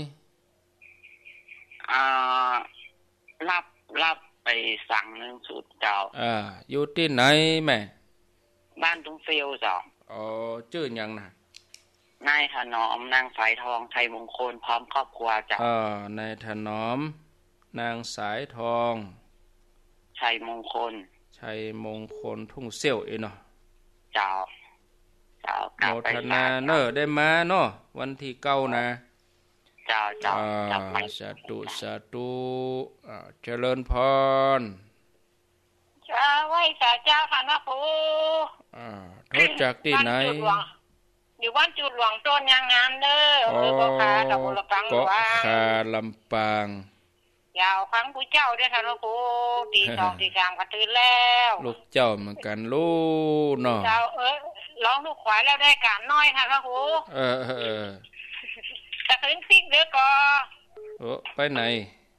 อ่ารับรับไปสั่งหนึ่งสุดเจ้าอ่าอยู่ที่ไหนแม่บ้านตุ้งฟิวเจ้าอ๋อชื่อหยังน่ะนายถนอมนางสายทองชัยมงคลพร้อมครอบครัวเจ้าอ่านายถนอมนางสายทองชัยมงคลชัยมงคลทุ่งเซี่ยวเอเนาะเจ้าเจ้าโมทนาเนอได้มาเนาะวันที่เก้านะเจ้าเจ้าสาธุสาธุเจริญพรจ้าไหว้สาเจ้าค่ะนะครูอ่าโทษจากที่ไหนอยู่บ้านจุดหลวงต้นยางงามเด้อเออบ่คาตะบนละปังว่าคาลำปางยาวครั้งผู้เจ้าด้วยค่ะนะครูตีสองตีสามก็ตื่นแล้วลูกเจ้าเหมือนกันลูกเนาะเจ้าเออร้องลูกขวายแล้วได้การน้อยค่ะนะครูเออเออจะขึ้นซิกเด้อก็โอ้ไปไหน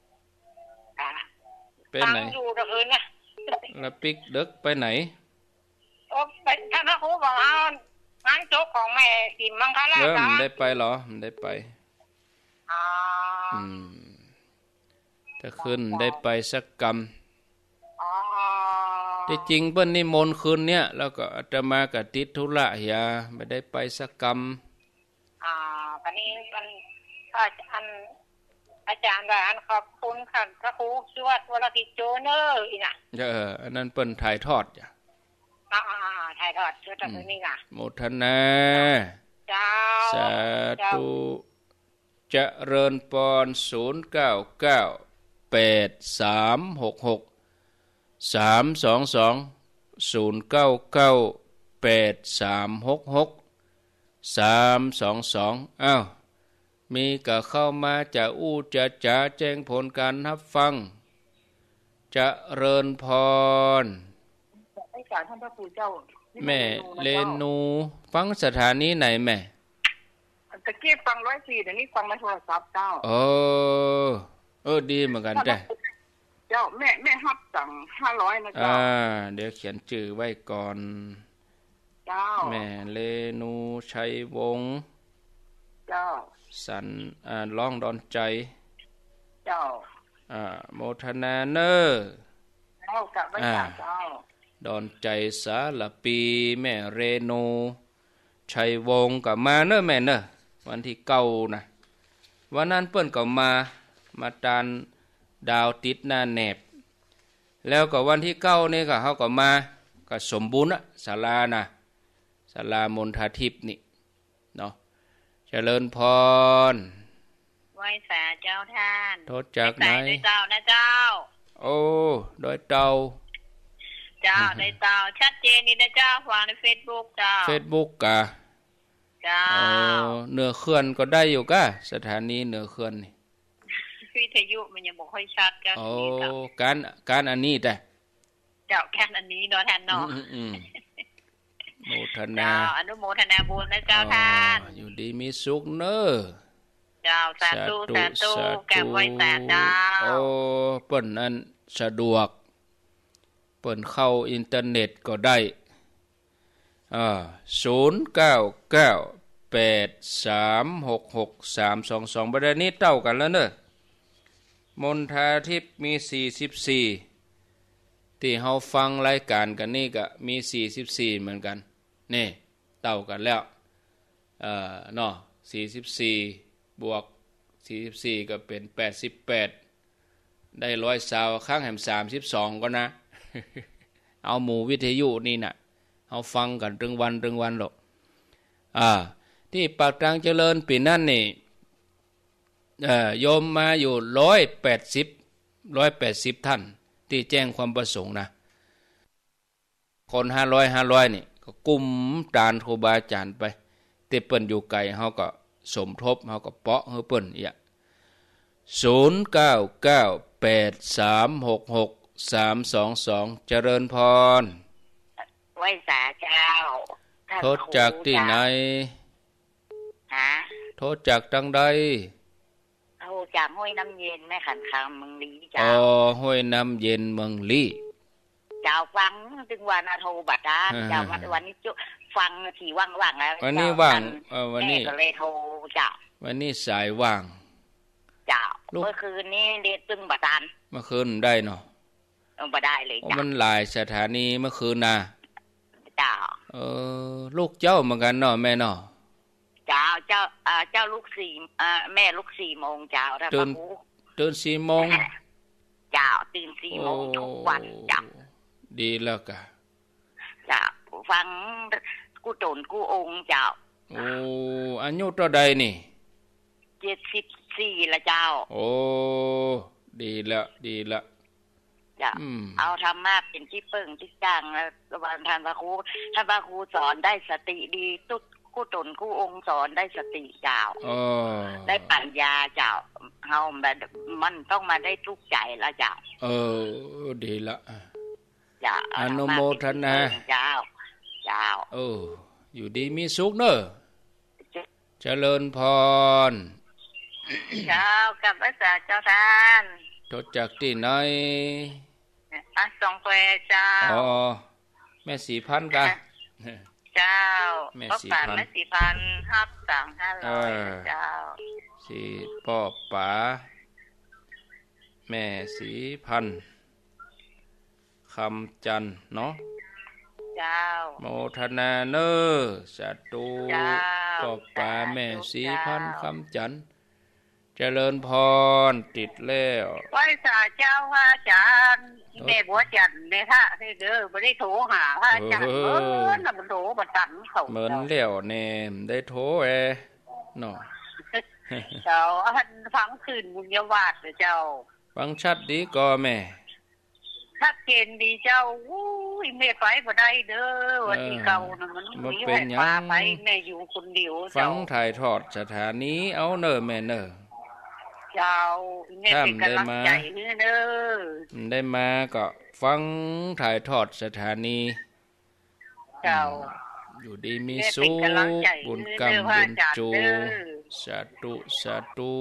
ไปไหนอยู่ตะคืนนะแล้วปิกเด็กไปไหนโอ้ไปท่านนะครูบอกเอางานโจ๊กของแม่กินมังคะล่ะจ้าได้ไปเหรอได้ไปอ๋ออืมถ้าขึ้นได้ไปสักกรรมอ๋อที่จริงเปิ้นนิมนต์คืนเนี้ยแล้วก็อาตมาก็ติดธุระอย่าไม่ได้ไปสักกรรมอ่าตอนนี้มันอาจารย์อาจารย์ว่าอันขอบคุณค่ะพระครูสวดวรกิจโจเนอร์อีน่ะเอออันนั้นเปิ้นถ่ายทอดจ้ะอ่าๆถ่ายทอดชุดตรงนี้น่ะโมทนาเจ้าสาธุเจริญพรศูนย์เก้าเก้าแปดสามหกหกสามสองสองศูนย์เก้าเก้าแปดสามหกหกสามสองสองอ้าวมีก็เข้ามาจะอู้จะจ๋าแจ้งผลการรับฟังจะเริญพรไอ้สารท่านพระครูเจ้าแม่เรนูฟังสถานีไหนแม่ตะกี้ฟังร้อยสี่เดี๋ยวนี้ฟังในโทรศัพท์เจ้าเออเออดีเหมือนกันจ้ะเจ้าแม่แม่ฮับสั่งห้าร้อยนะเจ้าอ่าเดี๋ยวเขียนชื่อไว้ก่อนเจ้าแม่เรนูชัยวงศ์เจ้าสันอ่าร้องดอนใจเจ้าอ่าโมทนาเนอร์เจ้ากลับไปเจ้าดอนใจสารปีแม่เรนูชัยวงศ์กับมาเนอร์แม่เนอร์วันที่เก้านะวันนั้นเปิ้นก็มามาตานดาวติดหน้าแหนบแล้วก็วันที่เก้านี่ก็เขาก็มาก็สมบูรณ์อะศาลานะศาลามณฑาทิพย์นี่เนาะเจริญพรไหว้สาเจ้าท่านโทษจากไหนด้วยเจ้านะเจ้าโอ้โดยเตาเจ้าในเตาชัดเจนนี่นะเจ้าฟังใน Facebook เจ้า Facebook กะเจ้าเออเหนือเขื่อนก็ได้อยู่กะสถานีเหนือเขื่อนนี่วิทยุมันยังบ่ค่อยชัดกันนี่ครับโอ้การการอันนี้แต่เจ้าแค่อันนี้เนาะท่านเนาะอืมโมทนาอนุโมทนาบุญนะเจ้าท่านอยู่ดีมีสุขเน้อเจ้าสาธุสาธุแก่ไว้สาเจ้าโอ้เปิ้นอันสะดวกเปิ้นเข้าอินเทอร์เน็ตก็ได้อ่าศูนย์ เก้า เก้า แปด สาม หก หก สาม สอง สองบัดนี้เท่ากันแล้วเด้อมณฑาทิพย์มีสี่สิบสี่ที่เฮาฟังรายการกันนี่ก็มีสี่สิบสี่เหมือนกันนี่เท่ากันแล้วเอ่อเนาะสี่สิบสี่บวกสี่สิบสี่ก็เป็นแปดสิบแปดได้หนึ่งร้อยยี่สิบข้างแหมสามสิบสองก็นะ เอาหมู่วิทยุนี่น่ะเฮาฟังกันถึงวันถึงวันหรอกอ่าที่ปากทางเจริญปีนั้นนี่เอ่อโยมมาอยู่หนึ่งร้อยแปดสิบ หนึ่งร้อยแปดสิบท่านที่แจ้งความประสงค์นะคนห้าร้อย ห้าร้อยนี่ก็กุมตานครูบาอาจารย์ไปแต่เปิ้นอยู่ไกลเฮาก็สมทบเฮาก็เปาะเฮาเปิ้นอีกศูนย์ เก้า เก้า แปด สาม หก หก สาม สอง สองเจริญพรไหว้สาเจ้าโทษจากที่ไหนฮะโทษจากทางใดโทษจากห้วยน้ำเย็นแม่ขันคำเมืองลี้เจ้าอ๋อห้วยน้ำเย็นเมืองลี้เจ้าฟังถึงวันโทรบัดดาเจ้าวันนี้จุฟังที่ว่างๆแล้ววันนี้ว่างเออวันนี้ก็เลยโทรเจ้าวันนี้สายว่างเจ้าเมื่อคืนนี้เด็ดตึงบัดดานเมื่อคืนได้เนาะบ่ได้เลยจ้ะมันหลายสถานีเมื่อคืนน่ะเจ้าเออลูกเจ้าเหมือนกันเนาะแม่เนาะเจ้าเจ้าอ่าเจ้าลูกสี่อ่าแม่ลูกสี่โมงเจ้าถ้าตื่นตื่นสี่โมงเจ้าตื่นสี่โมงทุกวันจ้ะดีแล้วกะจ้ะฟังกูตนกูองค์เจ้าโอ้อายุเท่าใดนี่เจ็ดสิบสี่ละเจ้าโอ้ดีแล้วดีแล้วเอาธรรมะเป็นที่ปึ้งที่จ้างแล้ววันท่านพระครูท่านพระครูสอนได้สติดีตุ๊ดกู้ตนกู้องค์สอนได้สติเจ้าได้ปัญญาเจ้าเฮาแบบมันต้องมาได้ทุกใจละเจ้าเออดีละจ้าอนุโมทนาเจ้าเจ้าเอออยู่ดีมีสุขเนอะเจริญพรเจ้ากับพระสาเจ้าท่านโทษจากที่ไหนอ่ะสองแควเจ้าอ๋อแม่สี่พันกันเจ้าพ่อป๋าแม่สี่พันห้าสามห้าร้อยเจ้าสี่พ่อป๋าแม่สี่พันคำจันเนาะเจ้าโมทนาเนอสัตตุพ่อป๋าแม่สี่พันคำจันเจริญพรติดแล้วไหว้สาเจ้าว่าอาจารย์แม่บัวจันทร์เนี่ยค่ะเด้อบ่ได้โทรหาว่าอาจารย์เออน่ะมันโทรบ่ทันเขาเหมือนแล้วแน่ได้โทรแอเนาะเจ้าอันฟังคืนบุญญาวาสเจ้าฟังชัดดีก็แม่ชัดเจนดีเจ้าอุ้ยแม่ไปบ่ได้เด้อวันที่เก่าน่ะมันมีให้พาไปแม่อยู่คนเดียวเจ้าฟังถ่ายทอดสถานีเอาเน้อแม่เน้อเจ้าแม่เป็นกำลังใจเด้อได้มาก็ฟังถ่ายทอดสถานีเจ้าอยู่ดีมีสุขบุญกรรมบุญจูสาธุสาธุ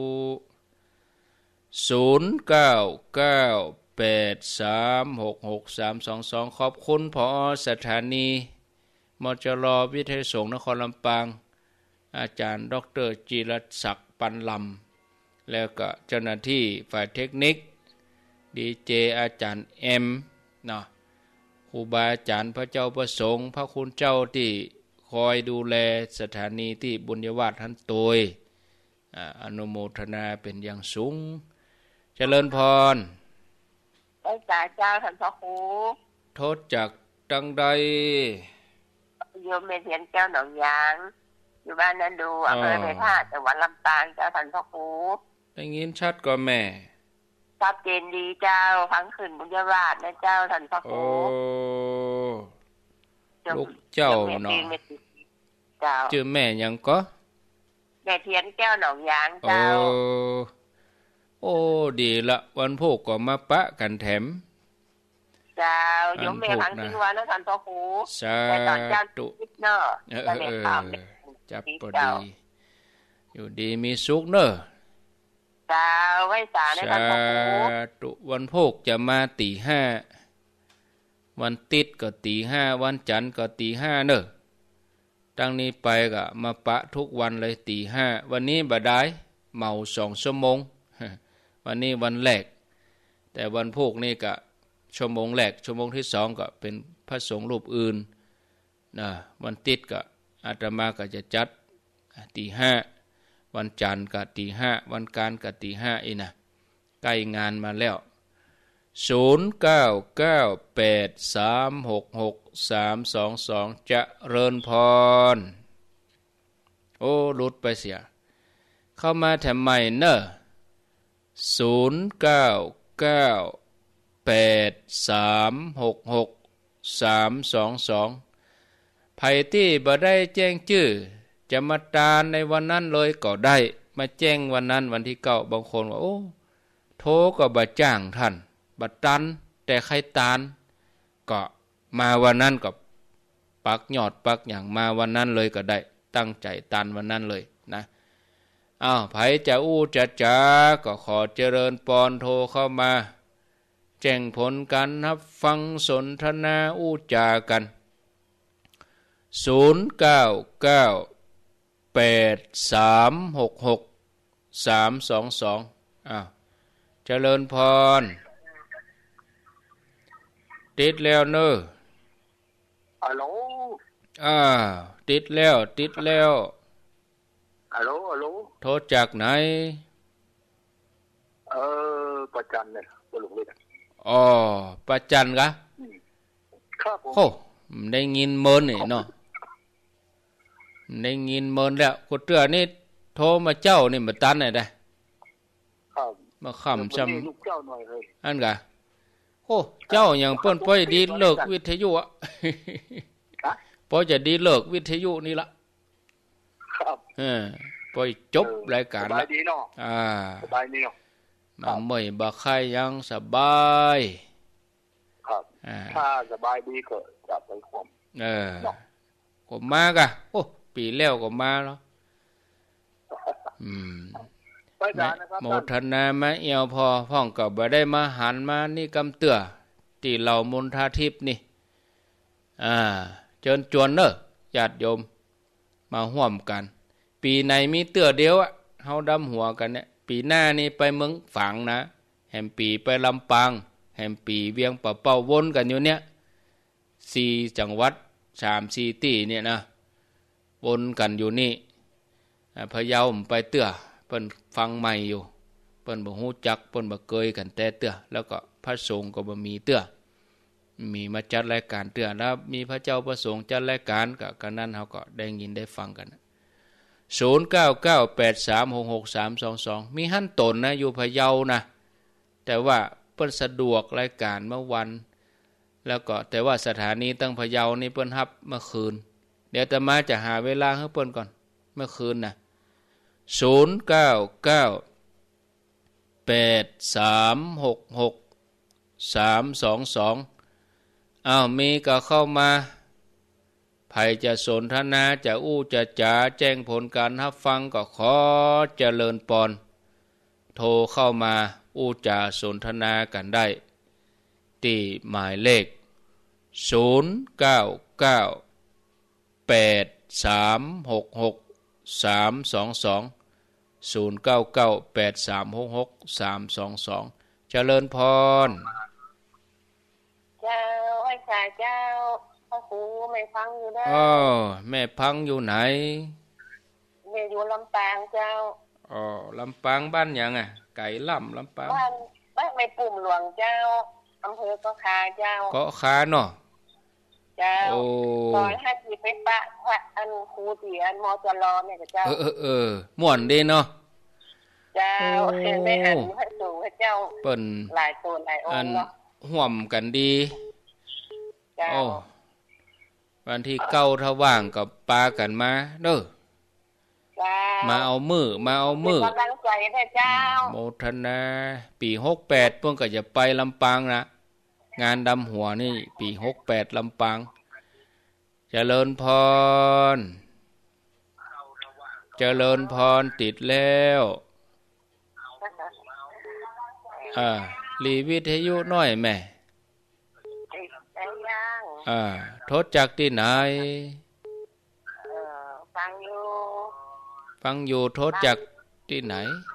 ศูนย์ เก้า เก้า แปด สาม หก หก สาม สอง สองขอบคุณผอ.สถานีมจร.วิทยสงฆ์นครลำปางอาจารย์ดร.จิรศักดิ์ปันลำแล้วก็เจ้าหน้าที่ฝ่ายเทคนิคดีเจอาจารย์เอ็มเนาะครูบาอาจารย์พระเจ้าประสงค์พระคุณเจ้าที่คคอยดูแลสถานีที่บุญยวาสท่านโดยอนุโมทนาเป็นอย่างสูงเจริญพรพระสาเจ้าท่านพระครูโทษจากดังใดโยมเมเทียนแก้วหนองยางอยู่บ้านนันดูอำเภอเมธาจังหวัดลำปางเจ้าท่านพระครูได้ยินชัดก็แม่ชัดเจนดีเจ้าฟังขึ้นบุญยวาสนะเจ้าท่านพระครูลูกเจ้าเนาะชื่อแม่ยังก็แม่เทียนแก้วหนองยางเจ้าโอ้ดีละวันพุธก็มาปะกันแถมเจ้ายมแม่พังทิ้งวันแล้วท่านพ่อครูแต่ตอนเจ้าตุเนอะจะเป็นข่าวจับพอดีอยู่ดีมีสุขเนอะเจ้าไว้สาในท่านพ่อครูตุวันพุธจะมาตีห้าวันติดก็ตีห้าวันจันทร์ก็ตีห้าเนอะตั้งนี้ไปก็มาปะทุกวันเลยตีห้าวันนี้บ่ได้เมาสองชั่วโมงวันนี้วันแรกแต่วันพุธนี่ก็ชั่วโมงแรกชั่วโมงที่สองก็เป็นพระสงฆ์รูปอื่นนะวันติดก็อาตมาก็จะจัดตีห้าวันจันทร์ก็ตีห้าวันการก็ตีห้าอีนะใกล้งานมาแล้วศูนย์ เก้า เก้า แปด สาม หก หก สาม สอง สองเจริญพรโอ้หลุดไปเสียเข้ามาทำไมเนอะศูนย์ เก้า เก้า แปด สาม หก หก สาม สอง สองไผที่บ่ได้แจ้งชื่อจะมาตานในวันนั้นเลยก็ได้มาแจ้งวันนั้นวันที่เก้าบางคนว่าโอ้โทรก็บ่จ้างท่านบ่ตันแต่ใครตานก็มาวันนั้นก็ปักยอดปักอย่างมาวันนั้นเลยก็ได้ตั้งใจตานวันนั้นเลยนะอ้าวไผจะอู้จะจ้าก็ขอเจริญปอนโทรเข้ามาแจ้งผลการรับฟังสนทนาอู้จากันศูนย์ เก้า เก้า แปด สาม หก หก สาม สอง สองอ้าวเจริญพรติดแล้วเนอะฮัลโหลอ้าวติดแล้วติดแล้วฮัลโหลฮัลโหลโทรจากไหนเออประจันเนี่ยบ่รู้เลยอ๋อประจันกะครับผมโอ้ได้ยินเมินนี่เนาะได้ยินเมินแล้วกูเตือนี่โทรมาเจ้านี่มาตันไหนได้ครับมาขำซ้ำลูกเจ้าหน่อยเฮ้ยอันกะโอ้เจ้าอย่างเปิ้นป่อยดีเลิกวิทยุอ่ะป่อยจะดีเลิกวิทยุนี่ละครับเออป่อยจบรายการละสบายดีเนาะอ่าสบายดีเนาะมาเมื่อยบ่ใครยังสบายครับถ้าสบายดีก็จะไปความเออก็มากะโอ้ปีแล้วก็มาแล้วอืมโมทนามาเอียวพอพ่องก็บ่ได้มาหันมานี่กำเตือที่เหล่ามนทาทิพย์นี่อ่าเชิญชวนเด้อญาติโยมมาร่วมกันปีไหนมีเตือเดียวอ่ะเฮาดำหัวกันเนี่ยปีหน้านี่ไปเมืองฝางนะแฮมปีไปลำปางแฮมปีเวียงปะเป้าวนกันอยู่เนี่ยสี่จังหวัดสามสี่ที่เนี่ยนะวนกันอยู่นี่พะเยาไปเตื้อเปิ้นฟังใหม่อยู่เปิ้นบ่ฮู้จักเปิ้นบ่เคยกันแต่เตื้อแล้วก็พระสงฆ์ก็บ่มีเตื้อมีมาจัดรายการเตื้อแล้วมีพระเจ้าประสงค์จัดรายการก็กันนั้นเฮาก็ได้ยินได้ฟังกันศูนย์ เก้า เก้า แปด สาม หก หก สาม สอง สองมีหั่นตนนะอยู่พะเยานะแต่ว่าเปิ้นสะดวกรายการเมื่อวันแล้วก็แต่ว่าสถานีตั้งพะเยานี่เปิ้นรับเมื่อคืนเดี๋ยวอาตมาจะหาเวลาให้เปิ้นก่อนเมื่อคืนน่ะศูนย์ เก้า เก้า แปด สาม หก หก สาม สอง สองอ้าวมีก็เข้ามาไผจะสนทนาจะอู้จะจ๋าแจ้งผลการรับฟังก็ขอเจริญปอนโทรเข้ามาอู้จาสนทนากันได้ที่หมายเลขศูนย์ เก้า เก้า แปด สาม หก หก สาม สอง สอง ศูนย์ เก้า เก้า แปด สาม หก หก สาม สอง สองเจริญพรเจ้าไอ้สาเจ้าพระครูแม่พังอยู่ได้อ๋อแม่พังอยู่ไหนแม่อยู่ลำปางเจ้าอ๋อลำปางบ้านยังอ่ะไก่ล่ำลำปางบ้านบ้านแม่ปุ่มหลวงเจ้าอำเภอเกาะคาเจ้าเกาะคาเนาะเจ้าตอนห้าสิบไปปะพระอันครูเตียนมจรเนี่ยเจ้าเออเออเออม่วนดีเนาะเจ้าเห็นได้อันพระสูงพระเจ้าเปิ้นหลายตัวหลายองค์เนาะห่วมกันดีโอ้วันที่เก้าถ้าว่างกับปากันมาเด้อมาเอามือมาเอามือตั้งใจได้เจ้าโมทนาปีหกสิบแปดเพิ่นก็จะไปลำปางนะงานดำหัวนี่ปีหกสิบแปดลำปางเจริญพรเจริญพรติดแล้วอ่ารีวิทยุน้อยแม่อ่าโทษจากที่ไหนฟังอยู่ฟังอยู่โทษจากที่ไหน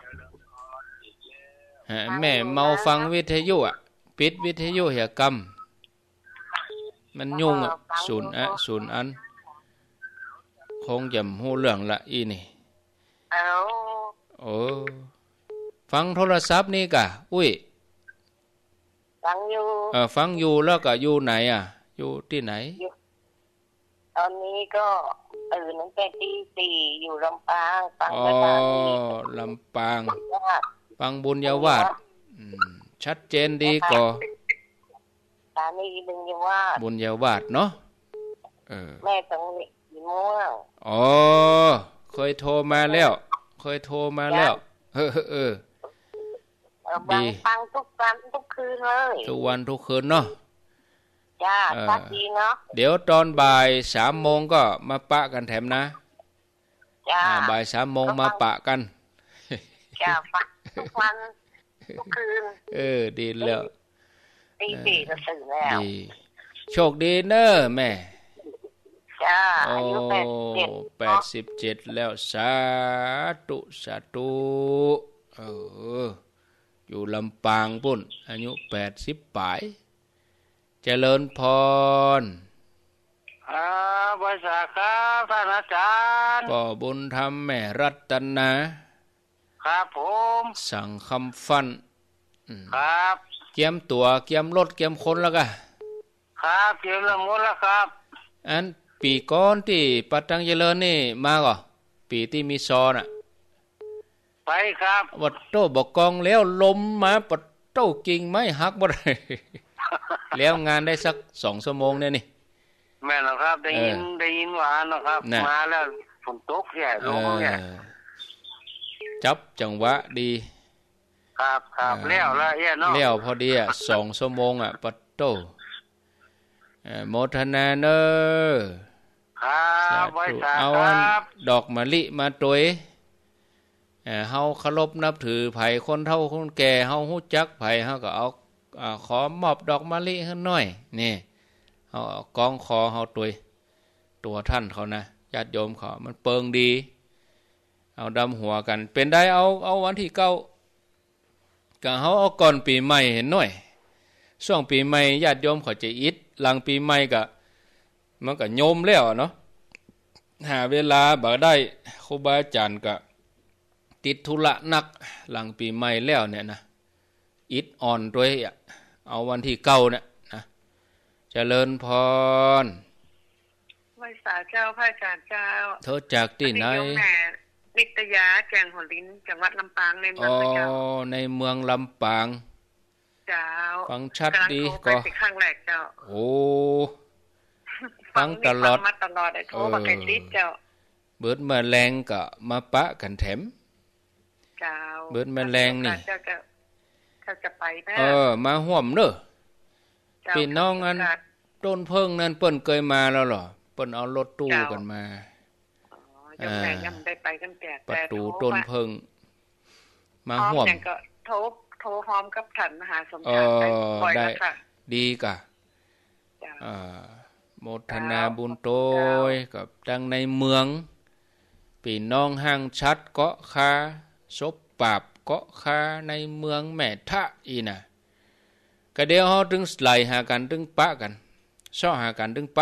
ฮะแม่เมาฟังวิทยุอ่ะปิดวิทยุเหี่ยกำมันยุ่งอ่ะศูนย์อ่ะศูนย์อันคงจำหูเรื่องละอีนี่เอาโอ้ฟังโทรศัพท์นี่กะอุ้ยฟังอยู่เออฟังอยู่แล้วก็อยู่ไหนอ่ะอยู่ที่ไหนตอนนี้ก็ตื่นตั้งแต่ตีสี่อยู่ลำปางฟังอ๋อลำปางฟังบุญญาวาสชัดเจนดีก่อตานี่บุญญาวาสบุญญาวาสเนาะเออแม่ต้องสีม่วงอ๋อเคยโทรมาแล้วเคยโทรมาแล้วเออเออดีฟังทุกวันทุกคืนเลยทุกวันทุกคืนเนาะจ้าชัดดีเนาะเดี๋ยวตอนบ่ายสามโมงก็มาปะกันแถมนะจ้าบ่ายสามโมงมาปะกันจ้าฟังทุกวันทุกคืนเออดีแล้วตีสี่ก็ตื่นแล้วดีโชคดีเนอะแม่จ้าอายุแปดสิบเจ็ดแปดสิบเจ็ดแล้วสาธุสาธุเอออยู่ลำปางปุ่นอายุแปดสิบปลายเจริญพรอ่าบริษัทครับท่านอาจารย์ป่อบุญธรรมแม่รัตนาครับผมสั่งคำฟันครับเกียมตัวเกียมรถเกียมคนแล้วกะครับเกียมละหมดแล้วครับอันปีก้อนที่ปัตตังเจริญนี่มาก่อปีที่มีซอน่ะไปครับวัดโตบอกกองแล้วลมมาปัดโตกิ่งไม้หักหมดแล้วงานได้สักสองชั่วโมงเนี่ยนี่แม่นะครับได้ยินได้ยินว่านะครับมาแล้วฝนตกแย่ลงแย่จับจังหวะดีครับครับแล้วละเอียดเนาะแล้วพอดีอ่ะสองชั่วโมงอ่ะปัดโตโมทนาเนอครับไว้สาเอาดอกมะลิมาตวยเฮาเคารพนับถือไผคนเฒ่าคนแก่เฮาฮู้จักไผเฮาก็เอาขอมอบดอกมะลิให้หน่อยนี่เฮากองคอเฮาตวยตัวท่านเขานะญาติโยมเขามันเปิงดีเอาดำหัวกันเป็นได้เอาเอาวันที่เก้าก็เฮาเอาก่อนปีใหม่เห็นหน่อยช่วงปีใหม่ญาติโยมเขาจะอิดหลังปีใหม่ก็มันก็โยมแล้วเนาะหาเวลาบ่ได้ครูบาอาจารย์ก็ติดธุระนักหลังปีใหม่แล้วเนี่ยนะอิดอ่อนด้วยเอาวันที่เก้าเนี่ยนะเจริญพรไว้สาเจ้าพระอาจารย์เจ้าโทษจากที่ไหนนิตยาแจงหัวลิ้นจังหวัดลำปางในเมืองเจ้าอ๋อในเมืองลำปางเจ้าฟังชัดดีก็เป็นครั้งแรกเจ้าโอ้ฟังตลอดมาตลอดไอ้โทรมาไกลติดเจ้าเบิดแมลงก็มาปะกันแถมเจ้าเบิดแมลงนี่ถ้าจะไปนะเออมาห่วมเด้อพี่น้องอันต้นเพิ่งนั่นเปิ้นเคยมาแล้วเหรอเปิ้นเอารถตู้กันมาอ๋อยังไงยังได้ไปกันแต่ประตูต้นเพิ่งมาห่วมก็โทรโทรพร้อมกับท่านมหาสมชายไปบ่อยแล้วค่ะดีกะอ่าโมทนาบุญโตยกับดังในเมืองพี่น้องห้างชัดเกาะคาศพปราบเกาะคาในเมืองแม่ทะอีน่ะ ก็เดี๋ยวเฮาถึงไหลหากันถึงปะกันซ้อหากันถึงปะ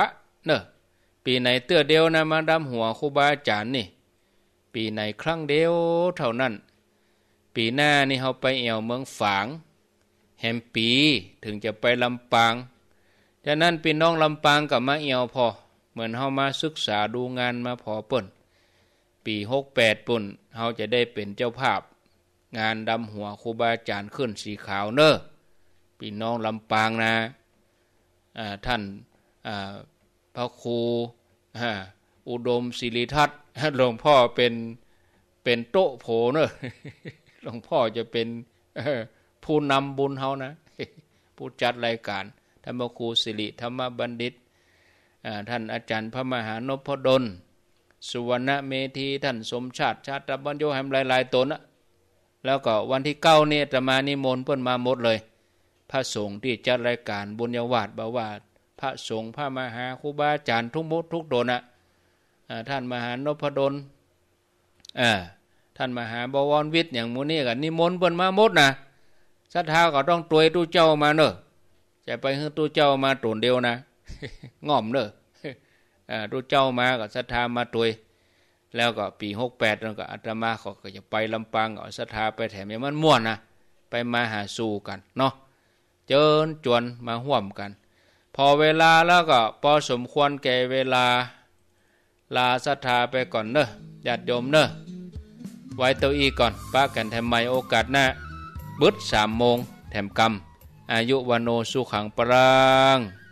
เนอะปีไหนเตื้อเดียวนะมาดำหัวครูบาอาจารย์นี่ปีไหนครั้งเดียวเท่านั้นปีหน้านี่เฮาไปแอวเมืองฝางแฮมปีถึงจะไปลำปางฉะนั้นพี่น้องลำปางกับมาแอวพอเหมือนเฮามาศึกษาดูงานมาพอเปิ้นปีหกสิบแปดปุ่นเฮาจะได้เป็นเจ้าภาพงานดำหัวครูบาอาจารย์ขึ้นสีขาวเนอะพี่น้องลำปางนะอ่าท่านอ่าพระครูอุดมศิริทัศน์หลวงพ่อเป็นเป็นโต๊ะโผเนอะหลวงพ่อจะเป็นผู้นำบุญเฮานะผู้จัดรายการท่านพระครูสิริธรรมบัณฑิตท่านอาจารย์พระมหานพดลสุวรรณเมธีท่านสมชาติชาติบรรโยแห่งหลายๆตนนะแล้วก็วันที่เก้าเนี่ยจะมานิมนต์เพิ่นมาหมดเลยพระสงฆ์ที่จัดรายการบุญญาวาสบาวาสพระสงฆ์พระมหาครูบาอาจารย์ทุกมุทุกตนนะท่านมหานพดลท่านมหาบวรวิทย์อย่างมูนี่กันนิมนต์เพิ่นมาหมดนะศรัทธาก็ต้องตวยตู้เจ้ามาเนอะจะไปให้ตู้เจ้ามาตนเดียวนะง่อมเนอะตู้เจ้ามาก็ศรัทธามาตวยแล้วก็ปีหกสิบแปดแล้วก็อาตมาเขาก็จะไปลำปางเอาศรัทธาไปแถมอย่างมันม่วนนะไปมาหาสู่กันเนาะเจิญจวนมาห่วมกันพอเวลาแล้วก็พอสมควรแก่เวลาลาศรัทธาไปก่อนเนอะญาติโยมเนอะไว้เต้าอี้ก่อนป้ากันแถมใหม่โอกาสหน้าบึดสามโมงแถมกรรมอายุวโนสุขังปรัง